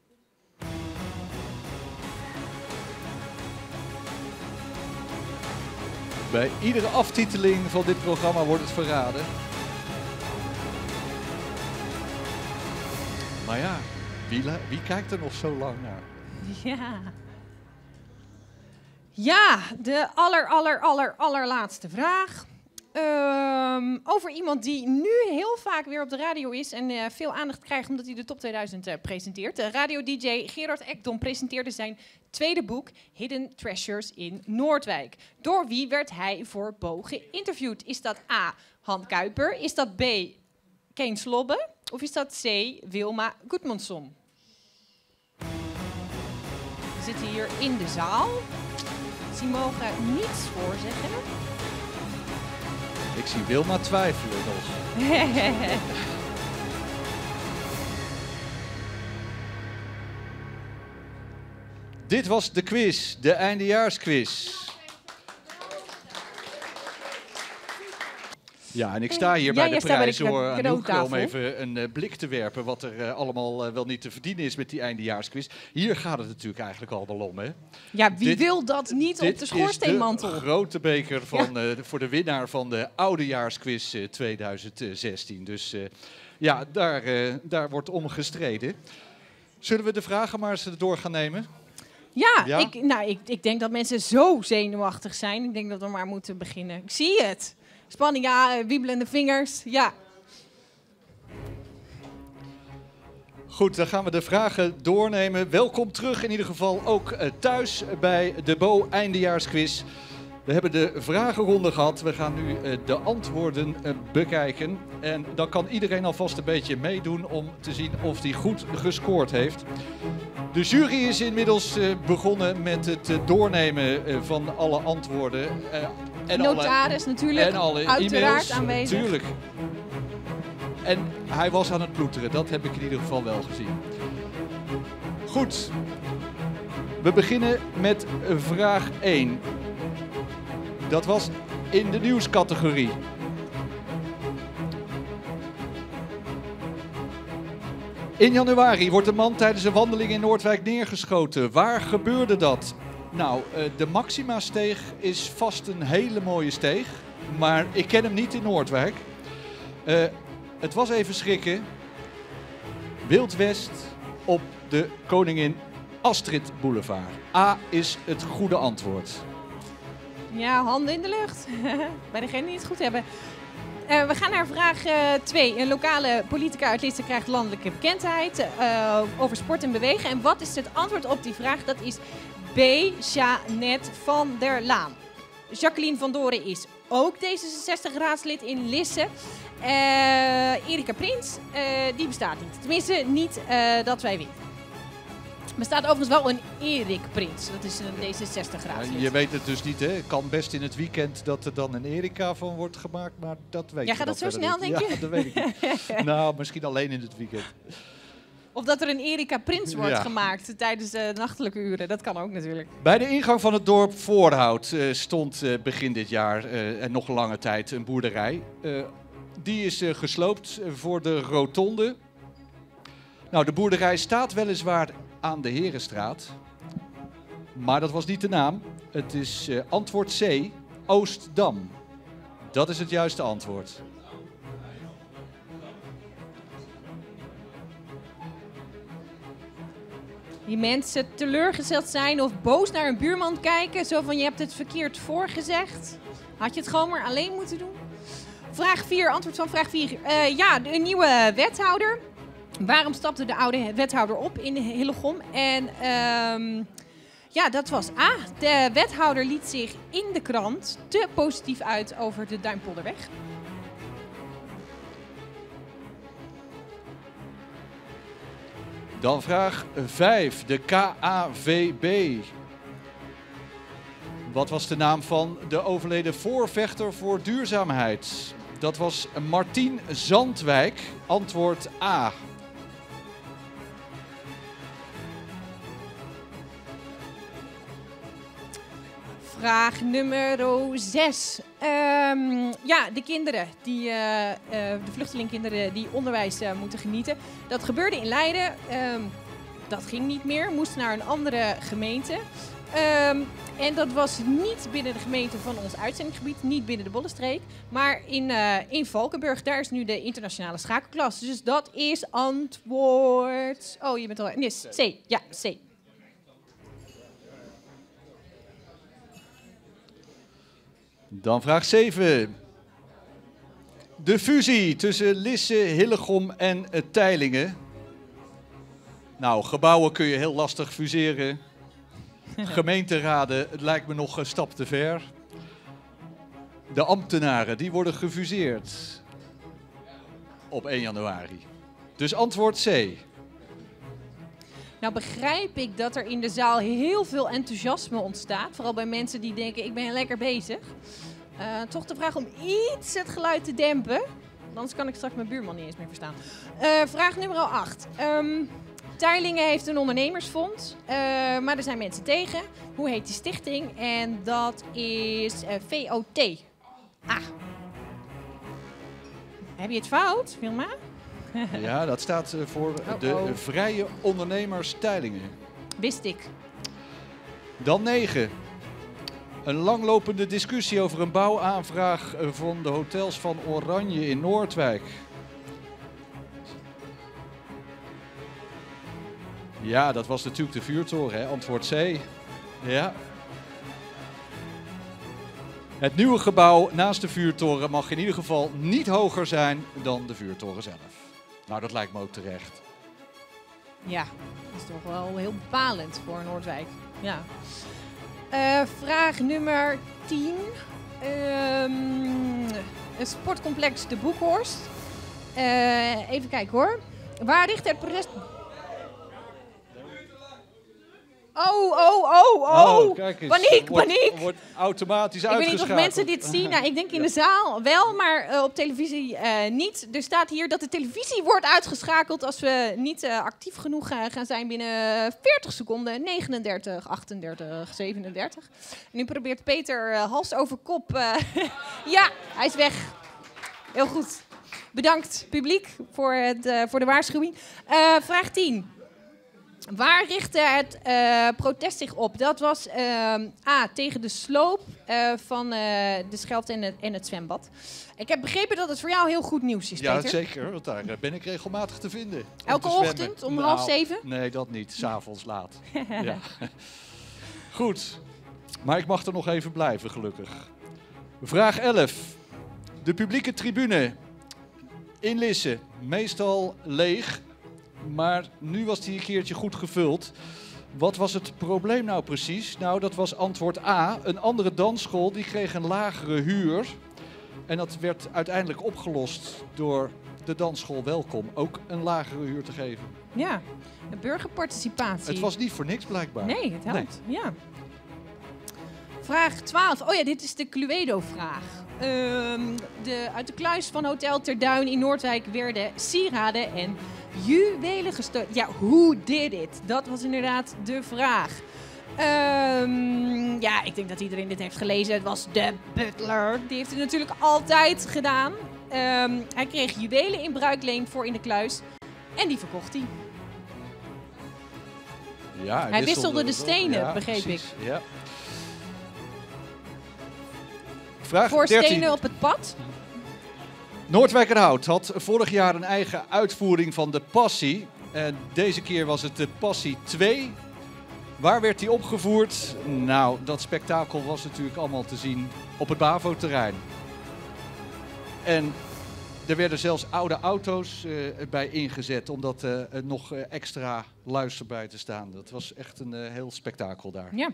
Bij iedere aftiteling van dit programma wordt het verraden. Maar ja, wie, wie kijkt er nog zo lang naar? Ja. Ja, de aller, aller, aller, allerlaatste vraag. Um, over iemand die nu heel vaak weer op de radio is en uh, veel aandacht krijgt omdat hij de top tweeduizend uh, presenteert. De radio-D J Gerard Ekdom presenteerde zijn tweede boek Hidden Treasures in Noordwijk. Door wie werd hij voor Bo geïnterviewd? Is dat A. Han Kuiper? Is dat B. Keen Slobbe? Of is dat C. Wilma Gudmundsson? We zitten hier in de zaal. Ze mogen niets voorzeggen. Ik zie Wilma twijfelen nog. Dit was de quiz, de eindejaarsquiz. Ja, en ik sta hier ja, bij de prijs door Anouk om even een uh, blik te werpen wat er uh, allemaal uh, wel niet te verdienen is met die eindejaarsquiz. Hier gaat het natuurlijk eigenlijk allemaal om, hè? Ja, wie dit, wil dat niet op de schoorsteenmantel? Dit is de grote beker van, ja. uh, voor de winnaar van de oudejaarsquiz uh, tweeduizend zestien. Dus uh, ja, daar, uh, daar wordt om gestreden. Zullen we de vragen maar eens door gaan nemen? Ja, ja? Ik, nou, ik, ik denk dat mensen zo zenuwachtig zijn. Ik denk dat we maar moeten beginnen. Ik zie het. Spanning, ja, wiebelende vingers, ja. Goed, dan gaan we de vragen doornemen. Welkom terug in ieder geval ook uh, thuis bij de Bo Eindejaarsquiz. We hebben de vragenronde gehad. We gaan nu uh, de antwoorden uh, bekijken. En dan kan iedereen alvast een beetje meedoen om te zien of hij goed gescoord heeft. De jury is inmiddels uh, begonnen met het uh, doornemen uh, van alle antwoorden. Uh, en Notaris alle, natuurlijk, en alle uiteraard aanwezig. Natuurlijk. En hij was aan het ploeteren, dat heb ik in ieder geval wel gezien. Goed, we beginnen met vraag één. Dat was in de nieuwscategorie. In januari wordt een man tijdens een wandeling in Noordwijk neergeschoten. Waar gebeurde dat? Nou, de Maxima-steeg is vast een hele mooie steeg, maar ik ken hem niet in Noordwijk. Uh, het was even schrikken. Wild West op de Koningin Astrid Boulevard. A is het goede antwoord. Ja, handen in de lucht. Bij degenen die het goed hebben. Uh, we gaan naar vraag twee. Uh, een lokale politica uit Lisse krijgt landelijke bekendheid uh, over sport en bewegen. En wat is het antwoord op die vraag? Dat is B. Jeannette van der Laan. Jacqueline van Doren is ook D zesenzestig-raadslid in Lisse. Uh, Erika Prins, uh, die bestaat niet. Tenminste, niet uh, dat wij weten. bestaat overigens wel een Erik Prins. Dat is een D zesenzestig Ja, raadslid. je weet het dus niet, hè? Het kan best in het weekend dat er dan een Erika van wordt gemaakt, maar dat weet Ja, je gaat dan dat zo verder snel, niet. denk je? Ja, dat weet ik niet. Nou, misschien alleen in het weekend. Of dat er een Erika Prins wordt Ja. gemaakt tijdens de nachtelijke uren. Dat kan ook natuurlijk. Bij de ingang van het dorp Voorhout uh, stond uh, begin dit jaar uh, en nog lange tijd een boerderij. Uh, die is uh, gesloopt voor de rotonde. Nou, de boerderij staat weliswaar aan de Herenstraat. Maar dat was niet de naam. Het is uh, antwoord C, Oostdam. Dat is het juiste antwoord. Die mensen teleurgesteld zijn of boos naar een buurman kijken. Zo van, je hebt het verkeerd voorgezegd. Had je het gewoon maar alleen moeten doen? Vraag vier, antwoord van vraag vier. Uh, ja, de nieuwe wethouder. Waarom stapte de oude wethouder op in Hillegom? En um, ja, dat was A. De wethouder liet zich in de krant te positief uit over de Duimpolderweg. Dan vraag vijf, de K A V B. Wat was de naam van de overleden voorvechter voor duurzaamheid? Dat was Martien Zandwijk. Antwoord A. Vraag nummer zes. Um, ja, de kinderen, die, uh, uh, de vluchtelingkinderen die onderwijs uh, moeten genieten. Dat gebeurde in Leiden. Um, dat ging niet meer, moest naar een andere gemeente. Um, en dat was niet binnen de gemeente van ons uitzendingsgebied, niet binnen de Bollenstreek, maar in, uh, in Valkenburg. Daar is nu de internationale schakelklas. Dus dat is antwoord... Oh, je bent al... Nee, C. Ja, C. Dan vraag zeven. De fusie tussen Lisse, Hillegom en Teylingen. Nou, gebouwen kun je heel lastig fuseren. Gemeenteraden, het lijkt me nog een stap te ver. De ambtenaren, die worden gefuseerd op één januari. Dus antwoord C. Nou begrijp ik dat er in de zaal heel veel enthousiasme ontstaat. Vooral bij mensen die denken, ik ben lekker bezig. Uh, toch de vraag om iets het geluid te dempen. Anders kan ik straks mijn buurman niet eens meer verstaan. Uh, vraag nummer acht. Um, Teylingen heeft een ondernemersfonds, uh, maar er zijn mensen tegen. Hoe heet die stichting? En dat is uh, V O T. Ah. Heb je het fout, Wilma? Ja, dat staat uh, voor Oh, de oh. Vrije Ondernemers Teylingen. Wist ik. Dan negen. Een langlopende discussie over een bouwaanvraag van de hotels van Oranje in Noordwijk. Ja, dat was natuurlijk de vuurtoren, hè? Antwoord C. Ja. Het nieuwe gebouw naast de vuurtoren mag in ieder geval niet hoger zijn dan de vuurtoren zelf. Nou, dat lijkt me ook terecht. Ja, dat is toch wel heel bepalend voor Noordwijk. Ja. Uh, vraag nummer tien. Um, een sportcomplex De Boekhorst. Uh, even kijken hoor. Waar richt het protest... Oh, oh, oh, oh. Oh, kijk eens. Paniek, Wordt- paniek. Wordt automatisch Ik weet niet uitgeschakeld. of mensen dit zien. Nou, ik denk in de zaal wel, maar uh, op televisie uh, niet. Er staat hier dat de televisie wordt uitgeschakeld als we niet uh, actief genoeg uh, gaan zijn binnen veertig seconden. negenendertig, achtendertig, zevenendertig. En nu probeert Peter uh, hals over kop. Uh, ja, hij is weg. Heel goed. Bedankt, publiek, voor, het, uh, voor de waarschuwing. Uh, vraag tien. Waar richtte het uh, protest zich op? Dat was uh, A, tegen de sloop uh, van uh, de Schelpt en het, en het zwembad. Ik heb begrepen dat het voor jou heel goed nieuws is, Ja, Peter. zeker, want daar uh, ben ik regelmatig te vinden. om Elke te zwemmen. ochtend om Nou, half zeven? Nee, dat niet. 's Avonds laat. Ja. Goed, maar ik mag er nog even blijven, gelukkig. Vraag elf. De publieke tribune in Lisse, meestal leeg, maar nu was die een keertje goed gevuld. Wat was het probleem nou precies? Nou, dat was antwoord A. Een andere dansschool die kreeg een lagere huur. En dat werd uiteindelijk opgelost door de dansschool Welkom ook een lagere huur te geven. Ja, een burgerparticipatie. Het was niet voor niks blijkbaar. Nee, het helpt. Ja. Vraag twaalf. Oh ja, dit is de Cluedo-vraag. Ehm, de, uit de kluis van Hotel Terduin in Noordwijk werden sieraden en juwelen gestolen. Ja, who did it? Dat was inderdaad de vraag. Ehm, ja, ik denk dat iedereen dit heeft gelezen. Het was de butler. Die heeft het natuurlijk altijd gedaan. Ehm, hij kreeg juwelen in bruikleen voor in de kluis. En die verkocht hij. Ja, Hij wisselde de stenen, ja, begreep precies, ik. Ja. Vraag Voor dertien. stenen op het pad. Noordwijkerhout had vorig jaar een eigen uitvoering van de Passie. En deze keer was het de Passie twee. Waar werd die opgevoerd? Nou, dat spektakel was natuurlijk allemaal te zien op het Bavo-terrein. En er werden zelfs oude auto's uh, bij ingezet om dat uh, nog uh, extra luister bij te staan. Dat was echt een uh, heel spektakel daar. Ja.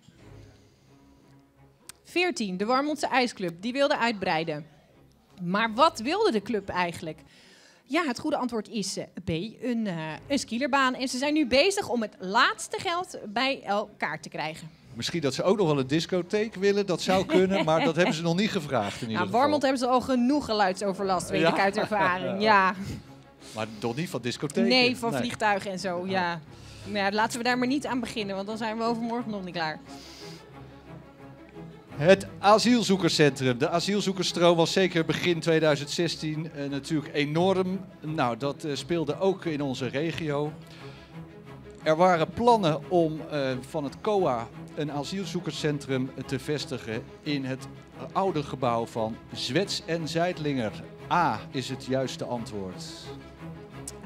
veertien. De Warmondse IJsclub. Die wilde uitbreiden. Maar wat wilde de club eigenlijk? Ja, het goede antwoord is uh, B. Een, uh, een skierbaan. En ze zijn nu bezig om het laatste geld bij elkaar te krijgen. Misschien dat ze ook nog wel een discotheek willen. Dat zou kunnen, maar dat hebben ze nog niet gevraagd in ieder Nou, geval. Warmond hebben ze al genoeg geluidsoverlast, weet Ja? ik uit ervaring. Ja. Maar toch niet van discotheken? Nee, van vliegtuigen en zo, ja. Maar ja, laten we daar maar niet aan beginnen, want dan zijn we overmorgen nog niet klaar. Het asielzoekerscentrum. De asielzoekersstroom was zeker begin tweeduizend zestien uh, natuurlijk enorm. Nou, dat uh, speelde ook in onze regio. Er waren plannen om uh, van het C O A een asielzoekerscentrum te vestigen in het uh, oude gebouw van Zwets en Zeidlinger. A is het juiste antwoord. Ah.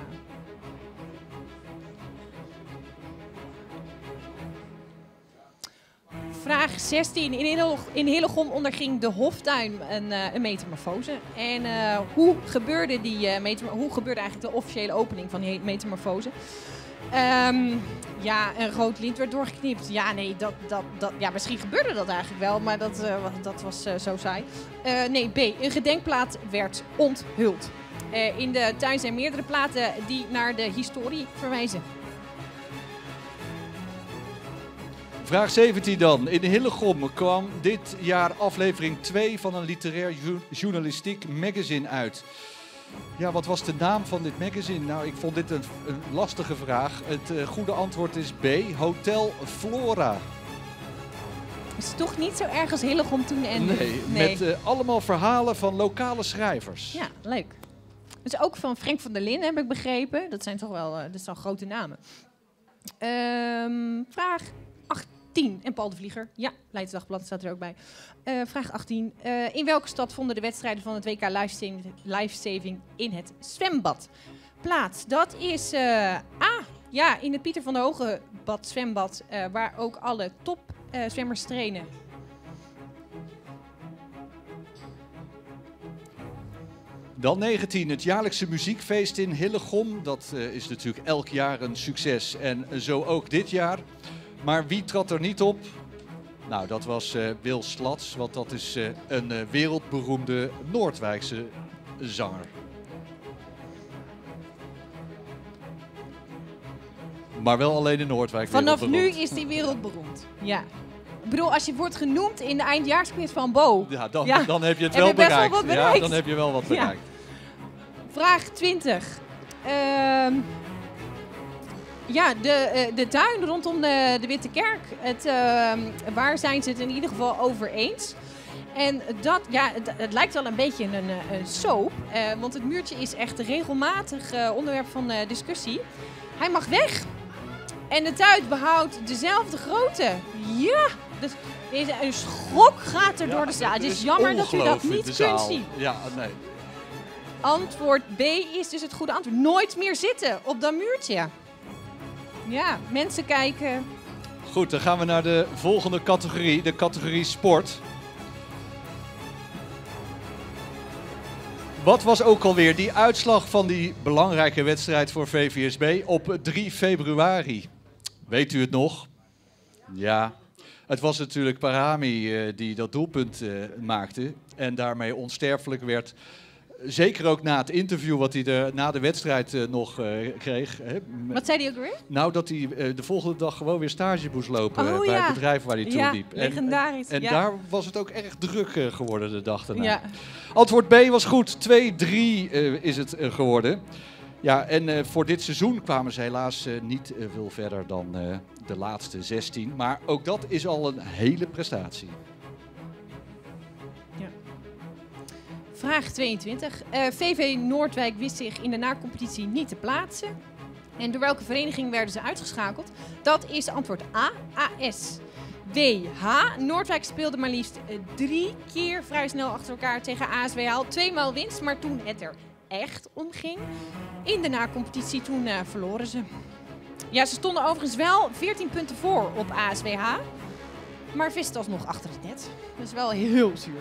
Vraag zestien. In, Hille, in Hillegom onderging de Hoftuin een, uh, een metamorfose. En uh, hoe, gebeurde die, uh, metam- hoe gebeurde eigenlijk de officiële opening van die metamorfose? Um, ja, een rood lint werd doorgeknipt. Ja, nee, dat, dat, dat, ja, misschien gebeurde dat eigenlijk wel, maar dat, uh, dat was uh, zo saai. Uh, nee, B. Een gedenkplaat werd onthuld. Uh, in de tuin zijn meerdere platen die naar de historie verwijzen. Vraag zeventien dan. In Hillegom kwam dit jaar aflevering twee van een literair ju- journalistiek magazine uit. Ja, wat was de naam van dit magazine? Nou, ik vond dit een, een lastige vraag. Het uh, goede antwoord is B. Hotel Flora. Is het toch niet zo erg als Hillegom toen en nu? Nee, met uh, allemaal verhalen van lokale schrijvers. Ja, leuk. Dus ook van Frank van der Linden heb ik begrepen. Dat zijn toch wel, uh, dat zijn grote namen. Um, vraag achttien. En Paul de Vlieger. Ja, Leids Dagblad staat er ook bij. Uh, vraag achttien. Uh, in welke stad vonden de wedstrijden van het W K Livesaving, livesaving in het zwembad plaats? Dat is uh, A. Ja, in het Pieter van der Hogebad zwembad. Uh, waar ook alle top uh, zwemmers trainen. Dan negentien, het jaarlijkse muziekfeest in Hillegom. Dat uh, is natuurlijk elk jaar een succes en uh, zo ook dit jaar. Maar wie trad er niet op? Nou, dat was uh, Wil Slats, want dat is uh, een uh, wereldberoemde Noordwijkse zanger. Maar wel alleen in Noordwijk. Vanaf nu is die wereldberoemd. Ja. Ik bedoel, als je wordt genoemd in de eindjaarsquiz van Bo. Ja, dan, ja, dan heb je het heb wel je best bereikt. wel wat bereikt. Ja, dan heb je wel wat bereikt. Ja. Vraag twintig. Uh, ja, de, uh, de tuin rondom de, de Witte Kerk. Het, uh, waar zijn ze het in ieder geval over eens? En dat, ja, het, het lijkt wel een beetje een, een soap. Uh, want het muurtje is echt regelmatig uh, onderwerp van uh, discussie. Hij mag weg. En de tuin behoudt dezelfde grootte. Ja, dus een schok gaat er Ja, door de zaal. Het is is jammer dat u dat ongelooflijk, niet de kunt zaal. zien. Ja, nee. Antwoord B is dus het goede antwoord. Nooit meer zitten op dat muurtje. Ja, mensen kijken. Goed, dan gaan we naar de volgende categorie, de categorie sport. Wat was ook alweer die uitslag van die belangrijke wedstrijd voor V V S B op drie februari? Weet u het nog? Ja, het was natuurlijk Parhami uh, die dat doelpunt uh, maakte en daarmee onsterfelijk werd. zeker ook na het interview wat hij de, na de wedstrijd uh, nog uh, kreeg. Hè, Wat zei hij ook weer? Nou, dat hij uh, de volgende dag gewoon weer stage moest lopen Oh, uh, bij ja. het bedrijf waar hij toe Ja, liep. legendarisch. En, en ja. daar was het ook erg druk uh, geworden de dag daarna. Ja. Antwoord B was goed. twee drie uh, is het uh, geworden. Ja, en uh, voor dit seizoen kwamen ze helaas uh, niet uh, veel verder dan uh, de laatste zestien. Maar ook dat is al een hele prestatie. Vraag tweeëntwintig. Uh, V V Noordwijk wist zich in de na-competitie niet te plaatsen. En door welke vereniging werden ze uitgeschakeld? Dat is antwoord A, A S. W, H. Noordwijk speelde maar liefst uh, drie keer vrij snel achter elkaar tegen A S W Haal. Tweemaal winst, maar toen het er echt om ging, in de na-competitie, toen uh, verloren ze. Ja, ze stonden overigens wel veertien punten voor op A S W H. Maar visten alsnog achter het net. Dat is wel heel zuur.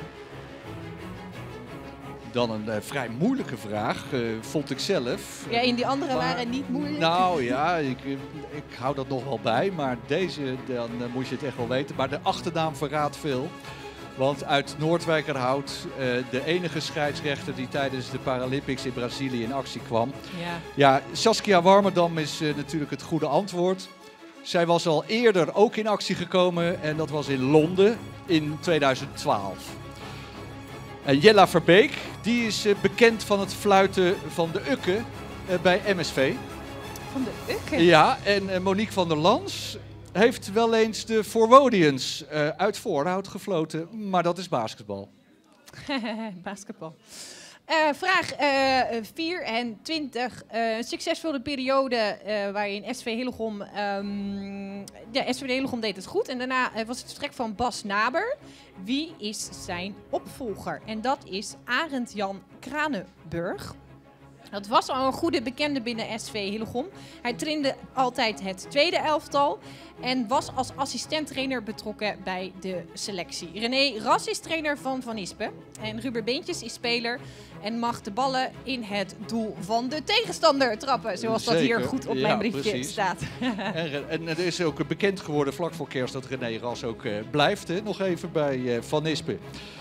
Dan een uh, vrij moeilijke vraag, uh, vond ik zelf. Ja, en die andere Maar- waren niet moeilijk. Nou ja, ik, ik hou dat nog wel bij, maar deze, dan uh, moet je het echt wel weten. Maar de achternaam verraadt veel. Want uit Noordwijkerhout, uh, de enige scheidsrechter die tijdens de Paralympics in Brazilië in actie kwam. Ja. Ja, Saskia Warmerdam is uh, natuurlijk het goede antwoord. Zij was al eerder ook in actie gekomen en dat was in Londen in tweeduizend twaalf. En Jella Verbeek, die is uh, bekend van het fluiten van de ukke uh, bij M S V. Van de ukken. Ja, en uh, Monique van der Lans heeft wel eens de Forwodians uh, uit Voorhout gefloten, maar dat is basketbal. Basketbal. Uh, vraag uh, vierentwintig. Uh, succesvolle periode uh, waarin S V Hillegom... Um, ja, S V Hillegom deed het goed. En daarna uh, was het vertrek van Bas Naber. Wie is zijn opvolger? En dat is Arend Jan Kranenburg. Dat was al een goede bekende binnen S V Hillegom. Hij trainde altijd het tweede elftal en was als assistenttrainer betrokken bij de selectie. René Ras is trainer van Van Ispen en Ruber Beentjes is speler en mag de ballen in het doel van de tegenstander trappen. Zoals dat hier Zeker. goed op Ja, mijn briefje precies. staat. En, en er is ook bekend geworden vlak voor kerst dat René Ras ook uh, blijft. Hè, nog even bij uh, Van Ispen.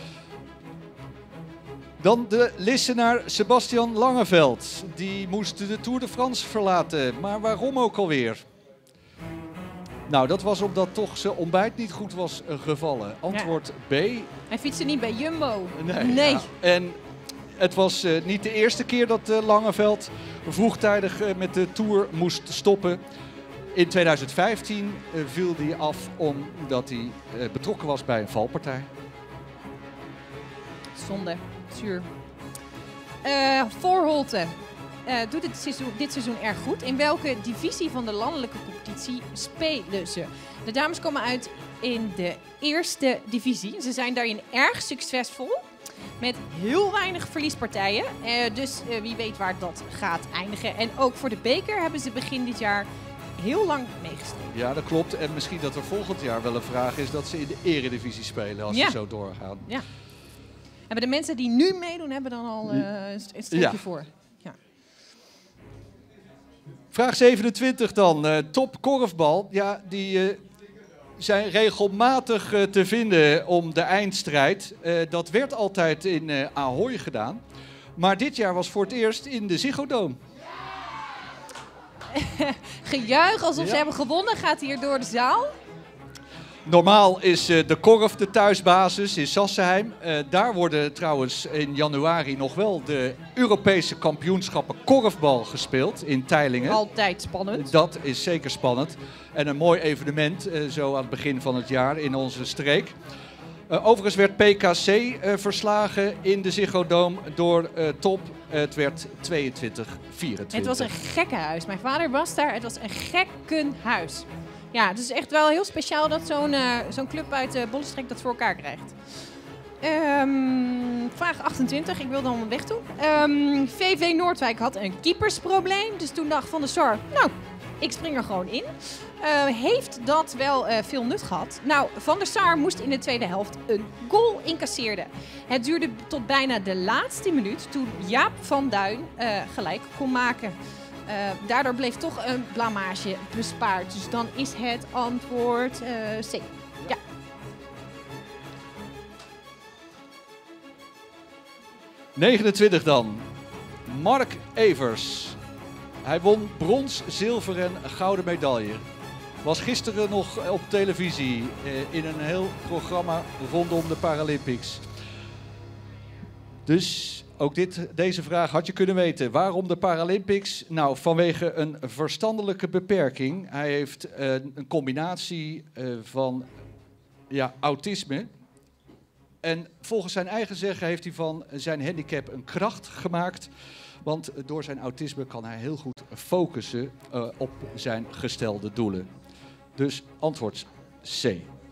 Dan de listenaar Sebastian Langeveld. Die moest de Tour de France verlaten. Maar waarom ook alweer? Nou, dat was omdat toch zijn ontbijt niet goed was uh, gevallen. Antwoord B. Hij fietste niet bij Jumbo. Nee. Nee. Ja. En het was uh, niet de eerste keer dat uh, Langeveld vroegtijdig uh, met de Tour moest stoppen. In tweeduizend vijftien uh, viel hij af omdat hij uh, betrokken was bij een valpartij. Zonde. Zuur. Uh, Voorholte uh, doet het seizoen, dit seizoen erg goed. In welke divisie van de landelijke competitie spelen ze? De dames komen uit in de eerste divisie. Ze zijn daarin erg succesvol. Met heel weinig verliespartijen. Uh, dus uh, wie weet waar dat gaat eindigen. En ook voor de beker hebben ze begin dit jaar heel lang meegestreden. Ja, dat klopt. En misschien dat er volgend jaar wel een vraag is dat ze in de eredivisie spelen als Ja. ze zo doorgaan. Ja. Hebben de mensen die nu meedoen, hebben dan al uh, een streepje Ja. voor. Ja. Vraag zevenentwintig dan. Uh, top korfbal. Ja, die uh, zijn regelmatig uh, te vinden om de eindstrijd. Uh, dat werd altijd in uh, Ahoy gedaan. Maar dit jaar was voor het eerst in de Ziggo Dome. Gejuich alsof Ja. ze hebben gewonnen, gaat hier door de zaal. Normaal is uh, de korf de thuisbasis in Sassenheim. Uh, daar worden trouwens in januari nog wel de Europese kampioenschappen korfbal gespeeld in Teylingen. Altijd spannend. Dat is zeker spannend. En een mooi evenement uh, zo aan het begin van het jaar in onze streek. Uh, overigens werd P K C uh, verslagen in de Ziggo Dome door uh, Top. Uh, het werd tweeëntwintig vierentwintig. Het was een gekkenhuis. Mijn vader was daar. Het was een gekkenhuis. Ja, het is echt wel heel speciaal dat zo'n uh, zo'n club uit de Bollenstreek dat voor elkaar krijgt. Um, vraag achtentwintig, ik wil dan wel weg doen. Um, V V Noordwijk had een keepersprobleem. Dus toen dacht Van der Sar, nou, ik spring er gewoon in. Uh, heeft dat wel uh, veel nut gehad? Nou, Van der Sar moest in de tweede helft een goal incasseren. Het duurde tot bijna de laatste minuut toen Jaap van Duin uh, gelijk kon maken. Uh, daardoor bleef toch een blamage bespaard. Dus dan is het antwoord uh, C. Ja. negenentwintig dan. Mark Evers. Hij won brons, zilver en gouden medaille. Was gisteren nog op televisie eh, in een heel programma rondom de Paralympics. Dus ook dit, deze vraag had je kunnen weten. Waarom de Paralympics? Nou, vanwege een verstandelijke beperking. Hij heeft eh, een combinatie eh, van ja, autisme. En volgens zijn eigen zeggen heeft hij van zijn handicap een kracht gemaakt. Want door zijn autisme kan hij heel goed focussen uh, op zijn gestelde doelen. Dus antwoord C.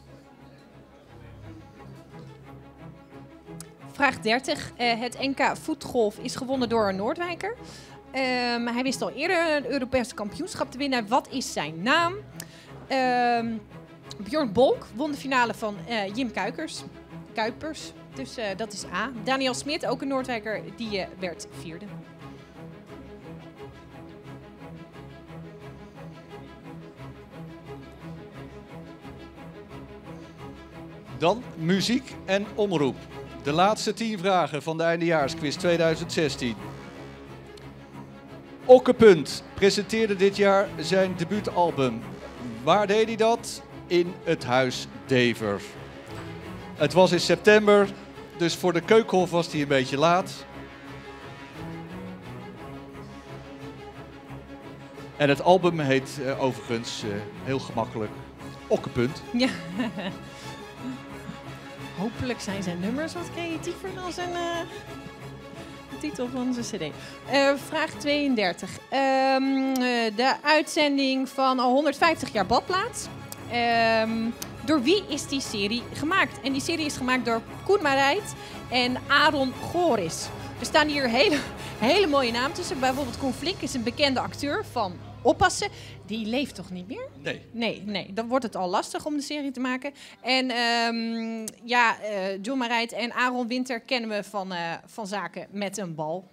Vraag dertig. Uh, het N K voetgolf is gewonnen door een Noordwijker. Um, hij wist al eerder een Europese kampioenschap te winnen. Wat is zijn naam? Um, Björn Bolk won de finale van uh, Jim Kuipers. Kuipers. Dus uh, dat is A. Daniel Smit, ook een Noordwijker, die uh, werd vierde. Dan muziek en omroep. De laatste tien vragen van de eindejaarsquiz tweeduizend zestien. Okkepunt presenteerde dit jaar zijn debuutalbum. Waar deed hij dat? In het Huis Dever. Het was in september, dus voor de Keukenhof was hij een beetje laat. En het album heet uh, overigens uh, heel gemakkelijk Okkepunt. Ja. Hopelijk zijn zijn nummers wat creatiever dan zijn uh, titel van zijn cd. Uh, vraag tweeëndertig. Um, uh, de uitzending van al honderdvijftig jaar Badplaats. Um, door wie is die serie gemaakt? En die serie is gemaakt door Koen Marijt en Aaron Goris. Er staan hier hele, hele mooie namen tussen. Bijvoorbeeld Koen Flink is een bekende acteur van Oppassen. Die leeft toch niet meer? Nee. Nee, nee. Dan wordt het al lastig om de serie te maken. En um, ja, uh, John Marijt en Aaron Winter kennen we van, uh, van Zaken met een bal.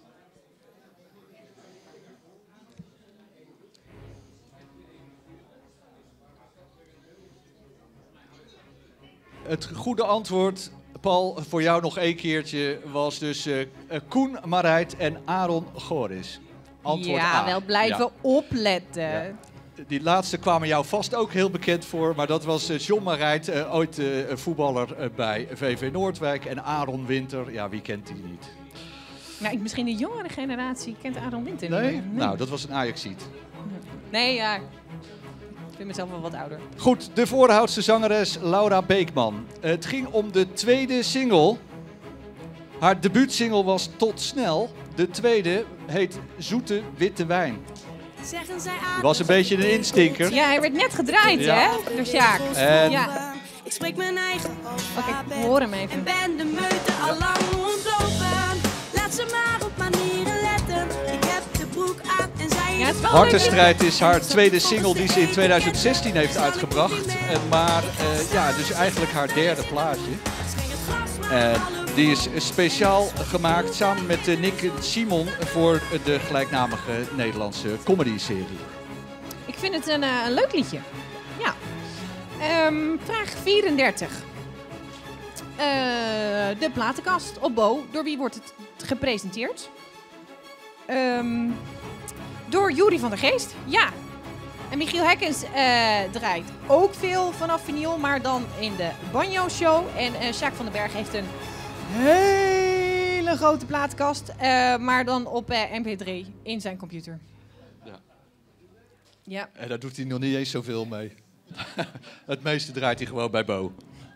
Het goede antwoord, Paul, voor jou nog één keertje, was dus uh, Koen Marijt en Aaron Goris. Antwoord ja, A. wel blijven Ja. opletten. Ja. Die laatste kwamen jou vast ook heel bekend voor, maar dat was uh, John Marijt, uh, ooit uh, voetballer uh, bij V V Noordwijk. En Aaron Winter, ja, wie kent die niet? Nou, ik, misschien de jongere generatie kent Aaron Winter Nee? niet meer. Nou, dat was een Ajaxiet. Nee, ja. Ik vind mezelf wel wat ouder. Goed, de Voorhoutse zangeres Laura Beekman. Het ging om de tweede single. Haar debuutsingle was Tot Snel. De tweede heet Zoete Witte Wijn. Zeggen zij Was een beetje een instinker. Ja, hij werd net gedraaid, Ja. hè? Door Sjaak. En- Ja. Ik spreek mijn eigen Oké, we horen hem even. en ben de meute al lang ontlopen. Laat ze maar op manieren letten. Ik heb de broek aan en zij Ja, het is wel Hartenstrijd is haar tweede single die ze in tweeduizend zestien heeft uitgebracht. Eh, Maar eh, ja, dus eigenlijk haar derde plaatje. En die is speciaal gemaakt samen met eh, Nick en Simon voor de gelijknamige Nederlandse comedy-serie. Ik vind het een, uh, een leuk liedje. Ja. Um, vraag vierendertig. Uh, de platenkast op Bo. Door wie wordt het gepresenteerd? Um, door Jury van der Geest. Ja. En Michiel Hekkens uh, draait ook veel vanaf vinyl, maar dan in de Banjo Show. En uh, Sjaak van den Berg heeft een hele grote platenkast, uh, maar dan op uh, M P drie in zijn computer. Ja. Ja. En daar doet hij nog niet eens zoveel mee. Het meeste draait hij gewoon bij Bo.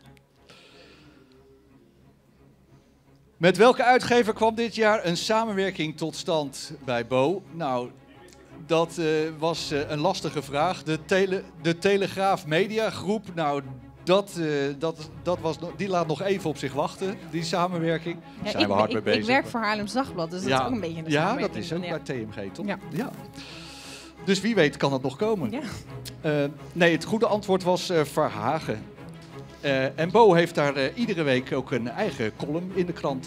Met welke uitgever kwam dit jaar een samenwerking tot stand bij Bo? Nou, dat uh, was uh, een lastige vraag. De, tele, de Telegraaf Media Groep, nou, dat, uh, dat, dat was, no- die laat nog even op zich wachten, die samenwerking. Daar Ja, zijn ik, we hard ik, mee bezig. ik werk voor Haarlems Dagblad, dus dat is ook een beetje een Ja, dat samenwerking. is ook Ja. bij T M G, toch? Ja. ja. Dus wie weet kan het nog komen. Ja. Uh, nee, het goede antwoord was uh, Verhagen. Uh, en Bo heeft daar uh, iedere week ook een eigen column in de krant.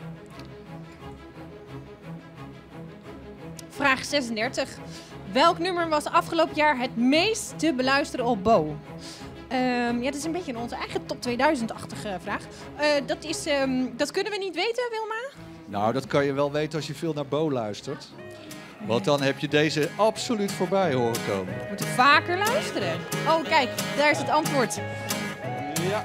Vraag zesendertig. Welk nummer was afgelopen jaar het meest te beluisteren op Bo? Um, ja, dat is een beetje onze eigen top tweeduizend-achtige vraag. Uh, dat, is, um, dat kunnen we niet weten, Wilma? Nou, dat kan je wel weten als je veel naar Bo luistert. Want dan heb je deze absoluut voorbij horen komen. We moeten vaker luisteren. Oh, kijk, daar is het antwoord. Ja.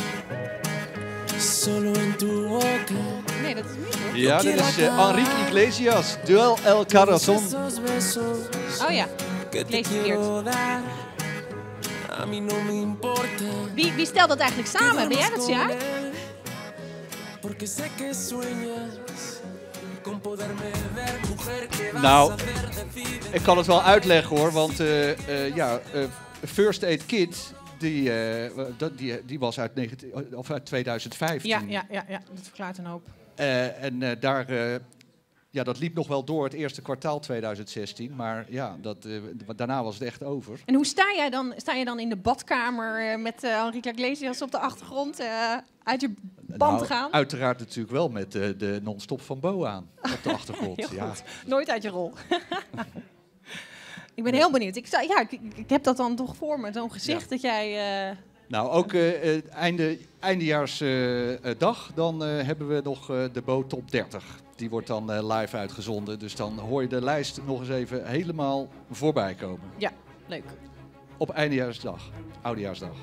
Solo en tu boca. Nee, dat is niet hoor. Ja, dit is uh, Enrique Iglesias, Duel El Corazon. Esos besos Oh ja, que ik te lees het quiero verkeerd. dar. A mí no me importa. Wie, wie stelt dat eigenlijk samen? Ben jij dat, Sjaak? Porque sé que sueñas con poderme ver, mujer que vas Nou, a ver decide. ik kan het wel uitleggen hoor, want uh, uh, ja, uh, First Aid Kit, die, uh, dat, die, die was uit, negentien, of uit tweeduizend vijftien. Ja, ja, ja, ja, dat verklaart een hoop. Uh, en uh, daar, uh, ja, dat liep nog wel door het eerste kwartaal tweeduizend zestien, maar ja, dat, uh, daarna was het echt over. En hoe sta jij dan? Sta je dan in de badkamer uh, met uh, Enrique Iglesias op de achtergrond uh, uit je band Nou, te gaan? uiteraard natuurlijk wel met uh, de non-stop van Bo aan op de achtergrond. Heel Ja. goed. Nooit uit je rol. Ik ben heel benieuwd. Ik, sta, ja, ik, ik heb dat dan toch voor me, zo'n gezicht Ja. dat jij... Uh, Nou, ook uh, uh, einde, eindejaarsdag, uh, dan uh, hebben we nog uh, de Bo Top dertig. Die wordt dan uh, live uitgezonden, dus dan hoor je de lijst nog eens even helemaal voorbij komen. ja, leuk. Op eindejaarsdag, oudejaarsdag.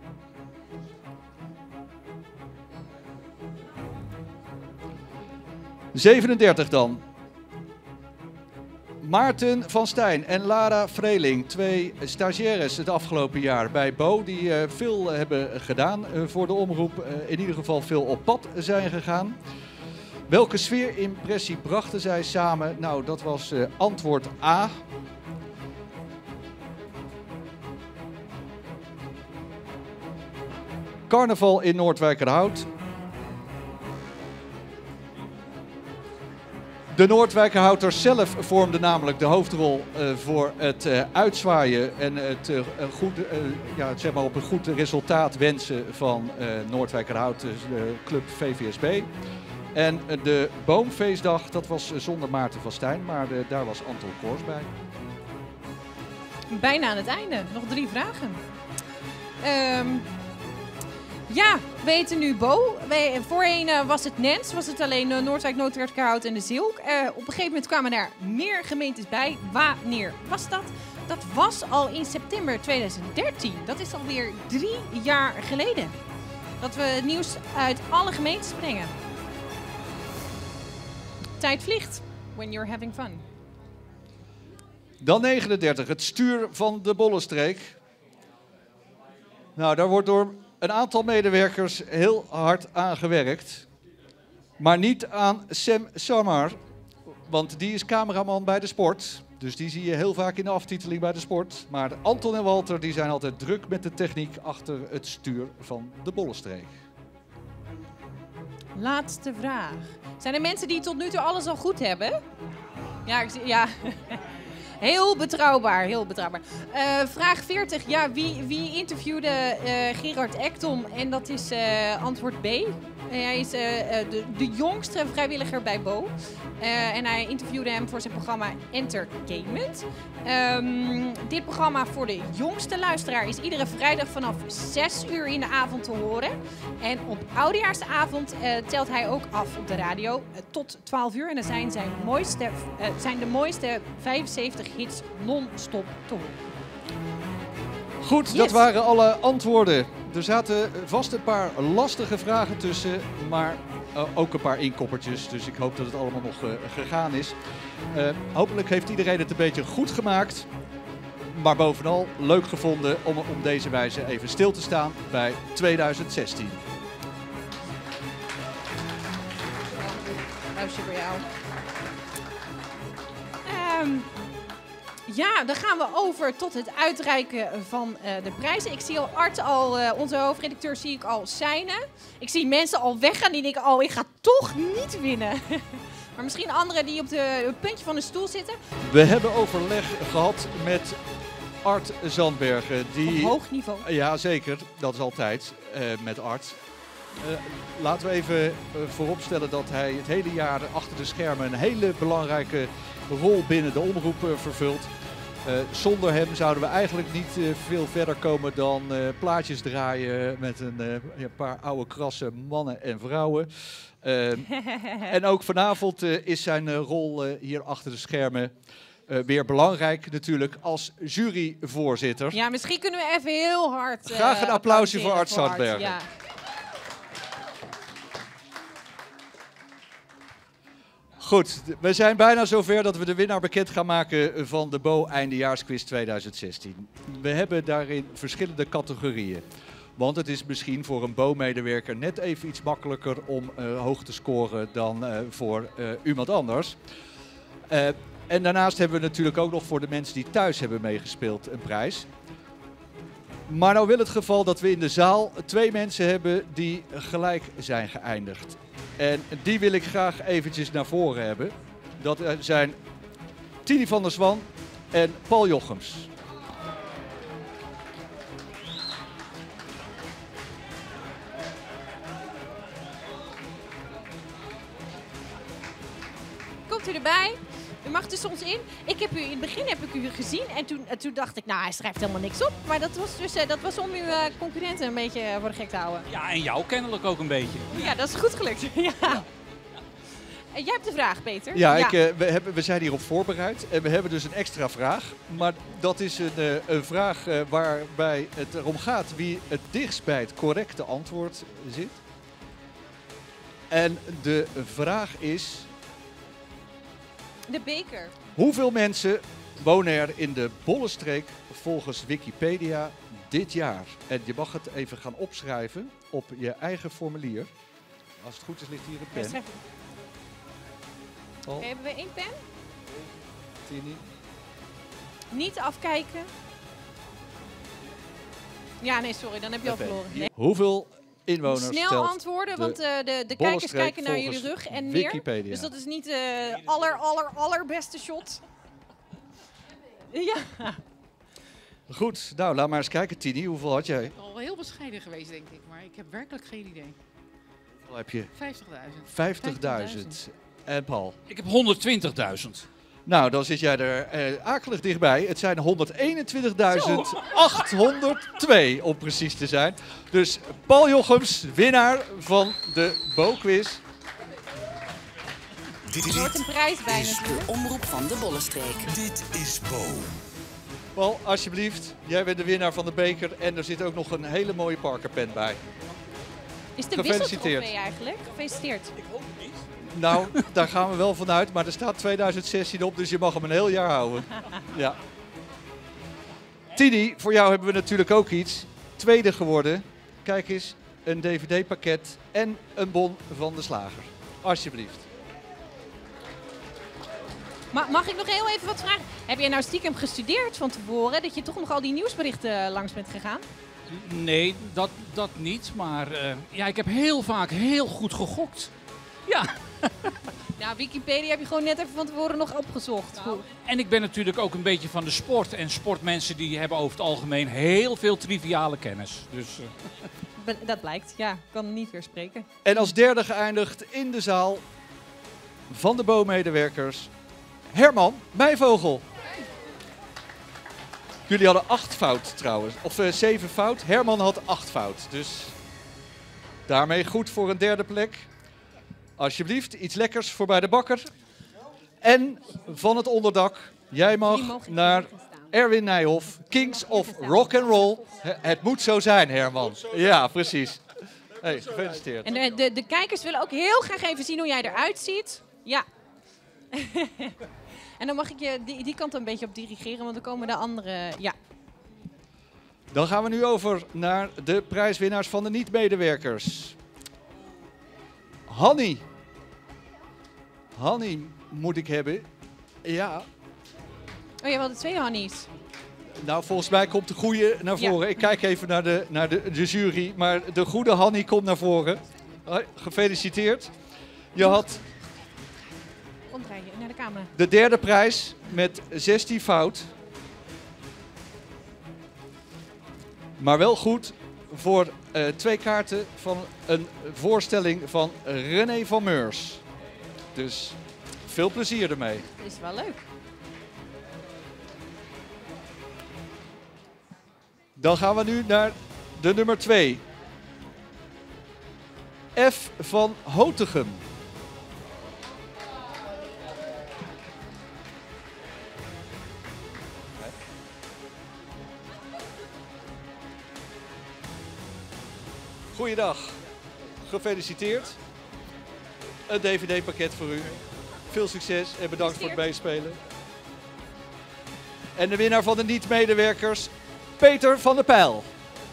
zevenendertig dan. Maarten van Stijn en Lara Vreeling, twee stagiaires het afgelopen jaar bij Bo, die uh, veel uh, hebben gedaan uh, voor de omroep, uh, in ieder geval veel op pad zijn gegaan. Welke sfeerimpressie brachten zij samen? Nou, dat was uh, antwoord A. Carnaval in Noordwijkerhout. De Noordwijkerhouters zelf vormden namelijk de hoofdrol uh, voor het uh, uitzwaaien en het uh, goed, uh, ja, zeg maar op een goed resultaat wensen van uh, Noordwijkerhout, dus de club V V S B. En uh, de boomfeestdag, dat was uh, zonder Maarten van Stijn, maar uh, daar was Anton Koors bij. Bijna aan het einde. Nog drie vragen. Um, ja, we weten nu Bo. Wij, voorheen uh, was het Nens, was het alleen uh, Noordwijk, Noordwijkerhout en de Zilk. Uh, op een gegeven moment kwamen er meer gemeentes bij. Wanneer was dat? Dat was al in september tweeduizend dertien. Dat is alweer drie jaar geleden. Dat we het nieuws uit alle gemeentes brengen. Tijd vliegt. When you're having fun. Dan negenendertig, het stuur van de Bollenstreek. Nou, daar wordt door een aantal medewerkers heel hard aan gewerkt. Maar niet aan Sam Samar, want die is cameraman bij de sport. Dus die zie je heel vaak in de aftiteling bij de sport. Maar Anton en Walter die zijn altijd druk met de techniek achter het stuur van de Bollenstreek. Laatste vraag. Zijn er mensen die tot nu toe alles al goed hebben? Ja, ik zie, ja. Heel betrouwbaar, heel betrouwbaar. Uh, vraag veertig. Ja, wie, wie interviewde uh, Gerard Ekdom? En dat is uh, antwoord B. Uh, hij is uh, de, de jongste vrijwilliger bij Bo. Uh, en hij interviewde hem voor zijn programma Entertainment. Um, dit programma voor de jongste luisteraar is iedere vrijdag vanaf zes uur in de avond te horen. En op oudejaarsavond uh, telt hij ook af op de radio uh, tot twaalf uur. En dan zijn, zijn, mooiste, uh, zijn de mooiste vijfenzeventig hits non-stop te horen. Goed, Yes. Dat waren alle antwoorden. Er zaten vast een paar lastige vragen tussen, maar uh, ook een paar inkoppertjes. Dus ik hoop dat het allemaal nog uh, gegaan is. Uh, hopelijk heeft iedereen het een beetje goed gemaakt. Maar bovenal leuk gevonden om op deze wijze even stil te staan bij tweeduizend zestien. Applausje voor jou. Um, ja, dan gaan we over tot het uitreiken van uh, de prijzen. Ik zie al Art, al, uh, onze hoofdredacteur, zie ik al seinen. Ik zie mensen al weggaan die denken, oh, ik ga toch niet winnen. Maar misschien anderen die op, de, op het puntje van de stoel zitten. We hebben overleg gehad met Art Zandbergen. Die, Op hoog niveau. Ja, zeker. Dat is altijd uh, met Art. Uh, laten we even uh, vooropstellen dat hij het hele jaar achter de schermen een hele belangrijke rol binnen de omroep uh, vervult. Uh, zonder hem zouden we eigenlijk niet uh, veel verder komen dan uh, plaatjes draaien met een uh, ja, paar oude krasse mannen en vrouwen. Uh, en ook vanavond uh, is zijn uh, rol uh, hier achter de schermen uh, weer belangrijk natuurlijk als juryvoorzitter. Ja, misschien kunnen we even heel hard... Uh, Graag een applausje voor Art Zandbergen. Ja. Goed, we zijn bijna zover dat we de winnaar bekend gaan maken van de Bo Eindejaarsquiz tweeduizend zestien. We hebben daarin verschillende categorieën. Want het is misschien voor een Bo-medewerker net even iets makkelijker om uh, hoog te scoren dan uh, voor uh, iemand anders. Uh, en daarnaast hebben we natuurlijk ook nog voor de mensen die thuis hebben meegespeeld een prijs. Maar nou wil het geval dat we in de zaal twee mensen hebben die gelijk zijn geëindigd. En die wil ik graag eventjes naar voren hebben. Dat zijn Tini van der Zwan en Paul Jochems. Komt u erbij? U mag er soms in. Ik heb u in het begin heb ik u gezien en toen, uh, toen dacht ik, nou hij schrijft helemaal niks op. Maar dat was, dus, uh, dat was om uw uh, concurrenten een beetje uh, voor de gek te houden. Ja, en jou kennelijk ook een beetje. Ja, dat is goed gelukt. ja. Ja. Uh, jij hebt de vraag, Peter. Ja, ja. Ik, uh, we, hebben, we zijn hierop voorbereid en we hebben dus een extra vraag. Maar dat is een, uh, een vraag uh, waarbij het erom gaat wie het dichtst bij het correcte antwoord zit. En de vraag is... De beker. Hoeveel mensen wonen er in de Bollenstreek volgens Wikipedia dit jaar? En je mag het even gaan opschrijven op je eigen formulier. Als het goed is ligt hier een pen. Okay, hebben we één pen? Tini. Niet afkijken. Ja, nee, sorry, dan heb je al verloren. Nee. Hoeveel inwoners Snel stelt antwoorden, de want uh, de, de kijkers kijken naar jullie rug en meer. Wikipedia. Dus dat is niet de uh, aller, aller, allerbeste shot. Ja. Goed, nou laat maar eens kijken, Tini. Hoeveel had jij? Al heel bescheiden geweest, denk ik, maar ik heb werkelijk geen idee. Hoeveel heb je? vijftigduizend. vijftigduizend. En Paul? Ik heb honderdtwintigduizend. Nou, dan zit jij er uh, akelig dichtbij. Het zijn honderdeenentwintigduizend achthonderdtwee om precies te zijn. Dus Paul Jochems, winnaar van de Bo-quiz. Er hoort een prijs bij natuurlijk. De omroep van de Bollenstreek. Dit is Bo. Paul, alsjeblieft. Jij bent de winnaar van de beker en er zit ook nog een hele mooie Parkerpen bij. Is het een wisseltrofee eigenlijk? Gefeliciteerd. Ik hoop het niet. Nou, daar gaan we wel vanuit, maar er staat tweeduizend zestien op, dus je mag hem een heel jaar houden. Ja. Tini, voor jou hebben we natuurlijk ook iets. Tweede geworden. Kijk eens, een D V D-pakket en een bon van de slager. Alsjeblieft. Ma mag ik nog heel even wat vragen? Heb jij nou stiekem gestudeerd van tevoren, dat je toch nog al die nieuwsberichten langs bent gegaan? Nee, dat, dat niet, maar uh, ja, ik heb heel vaak heel goed gegokt. Ja. Nou, Wikipedia heb je gewoon net even van tevoren nog opgezocht. Nou, en ik ben natuurlijk ook een beetje van de sport. En sportmensen die hebben over het algemeen heel veel triviale kennis. Dus, uh. Dat blijkt, ja. Ik kan niet weer spreken. En als derde geëindigd in de zaal van de Bo-medewerkers, Herman Meijvogel. Jullie hadden acht fout trouwens, of uh, zeven fout. Herman had acht fout, dus daarmee goed voor een derde plek. Alsjeblieft, iets lekkers voor bij de bakker. En van het onderdak, jij mag naar Erwin Nijhoff, Kings of Rock and Roll. Het moet zo zijn, Herman. Ja, precies. Hey, gefeliciteerd. En de, de, de kijkers willen ook heel graag even zien hoe jij eruit ziet. Ja. En dan mag ik je die, die kant een beetje op dirigeren, want dan komen de andere... Ja. Dan gaan we nu over naar de prijswinnaars van de niet-medewerkers. Hanny. Hanny moet ik hebben. Ja. Oh ja, we hadden twee Hannies. Nou, volgens mij komt de goede naar voren. Ja. Ik kijk even naar, de, naar de, de jury, maar de goede Hanny komt naar voren. Gefeliciteerd. Je had... Omdraaien naar de camera. De derde prijs met zestien fout. Maar wel goed voor uh, twee kaarten van een voorstelling van René van Meurs. Dus veel plezier ermee. Dat is wel leuk. Dan gaan we nu naar de nummer twee. F van Hotegem. Goeiedag. Gefeliciteerd. Een D V D-pakket voor u. Veel succes en bedankt voor het meespelen. En de winnaar van de niet-medewerkers, Peter van der Pijl.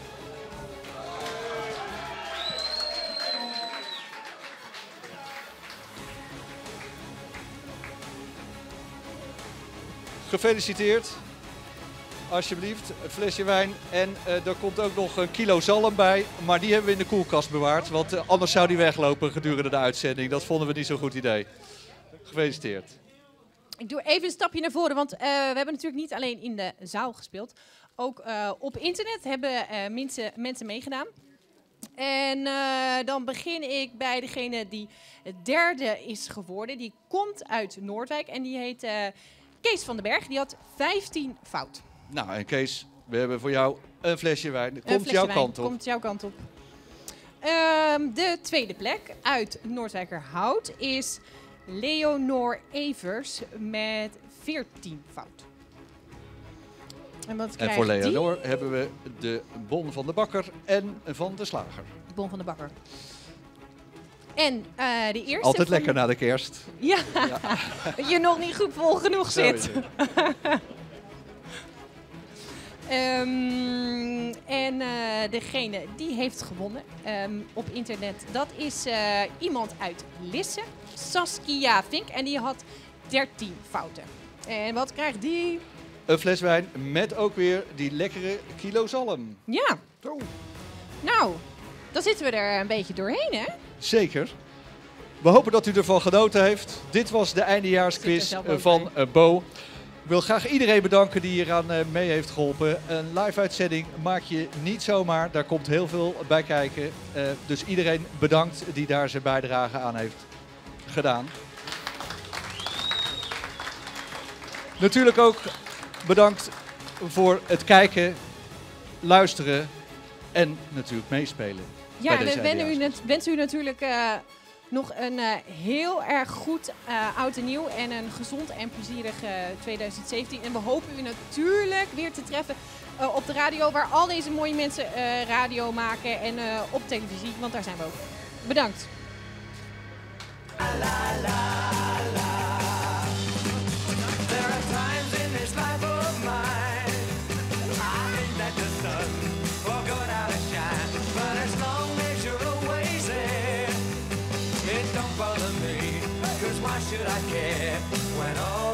Gefeliciteerd. Alsjeblieft, een flesje wijn. En uh, er komt ook nog een kilo zalm bij. Maar die hebben we in de koelkast bewaard. Want uh, anders zou die weglopen gedurende de uitzending. Dat vonden we niet zo'n goed idee. Gefeliciteerd. Ik doe even een stapje naar voren. Want uh, we hebben natuurlijk niet alleen in de zaal gespeeld. Ook uh, op internet hebben uh, mensen, mensen meegedaan. En uh, dan begin ik bij degene die het derde is geworden. Die komt uit Noordwijk. En die heet uh, Kees van den Berg. Die had vijftien fout. Nou, en Kees, we hebben voor jou een flesje wijn. Komt flesje jouw wijn. kant op. Komt jouw kant op. Um, de tweede plek uit Noordwijkerhout is Leonor Evers met veertien fout. En, wat en voor krijgt die? Leonor hebben we de bon van de bakker en van de slager. De bon van de bakker. En uh, de eerste Altijd van lekker de... na de kerst. Ja, ja. Dat je nog niet goed vol genoeg Zo zit. is het. Um, en uh, degene die heeft gewonnen um, op internet, dat is uh, iemand uit Lisse, Saskia Vink. En die had dertien fouten. En wat krijgt die? Een fles wijn met ook weer die lekkere kilo zalm. Ja. Nou, dan zitten we er een beetje doorheen, hè? Zeker. We hopen dat u ervan genoten heeft. Dit was de eindejaarsquiz Zit er zelf ook van uh, Bo. Ik wil graag iedereen bedanken die hier aan uh, mee heeft geholpen. Een live uitzending maak je niet zomaar. Daar komt heel veel bij kijken. Uh, dus iedereen bedankt die daar zijn bijdrage aan heeft gedaan. Natuurlijk ook bedankt voor het kijken, luisteren en natuurlijk meespelen. Ja, bij deze we wensen u, eindejaarsquiz. net- wensen u natuurlijk uh, nog een uh, heel erg goed uh, oud en nieuw en een gezond en plezierig uh, tweeduizend zeventien. En we hopen u natuurlijk weer te treffen uh, op de radio, waar al deze mooie mensen uh, radio maken en uh, op televisie, want daar zijn we ook. Bedankt. There are times in this life of mine I think that the sun will go down and shine. But as long as you're always there, it don't bother me. Cause why should I care when all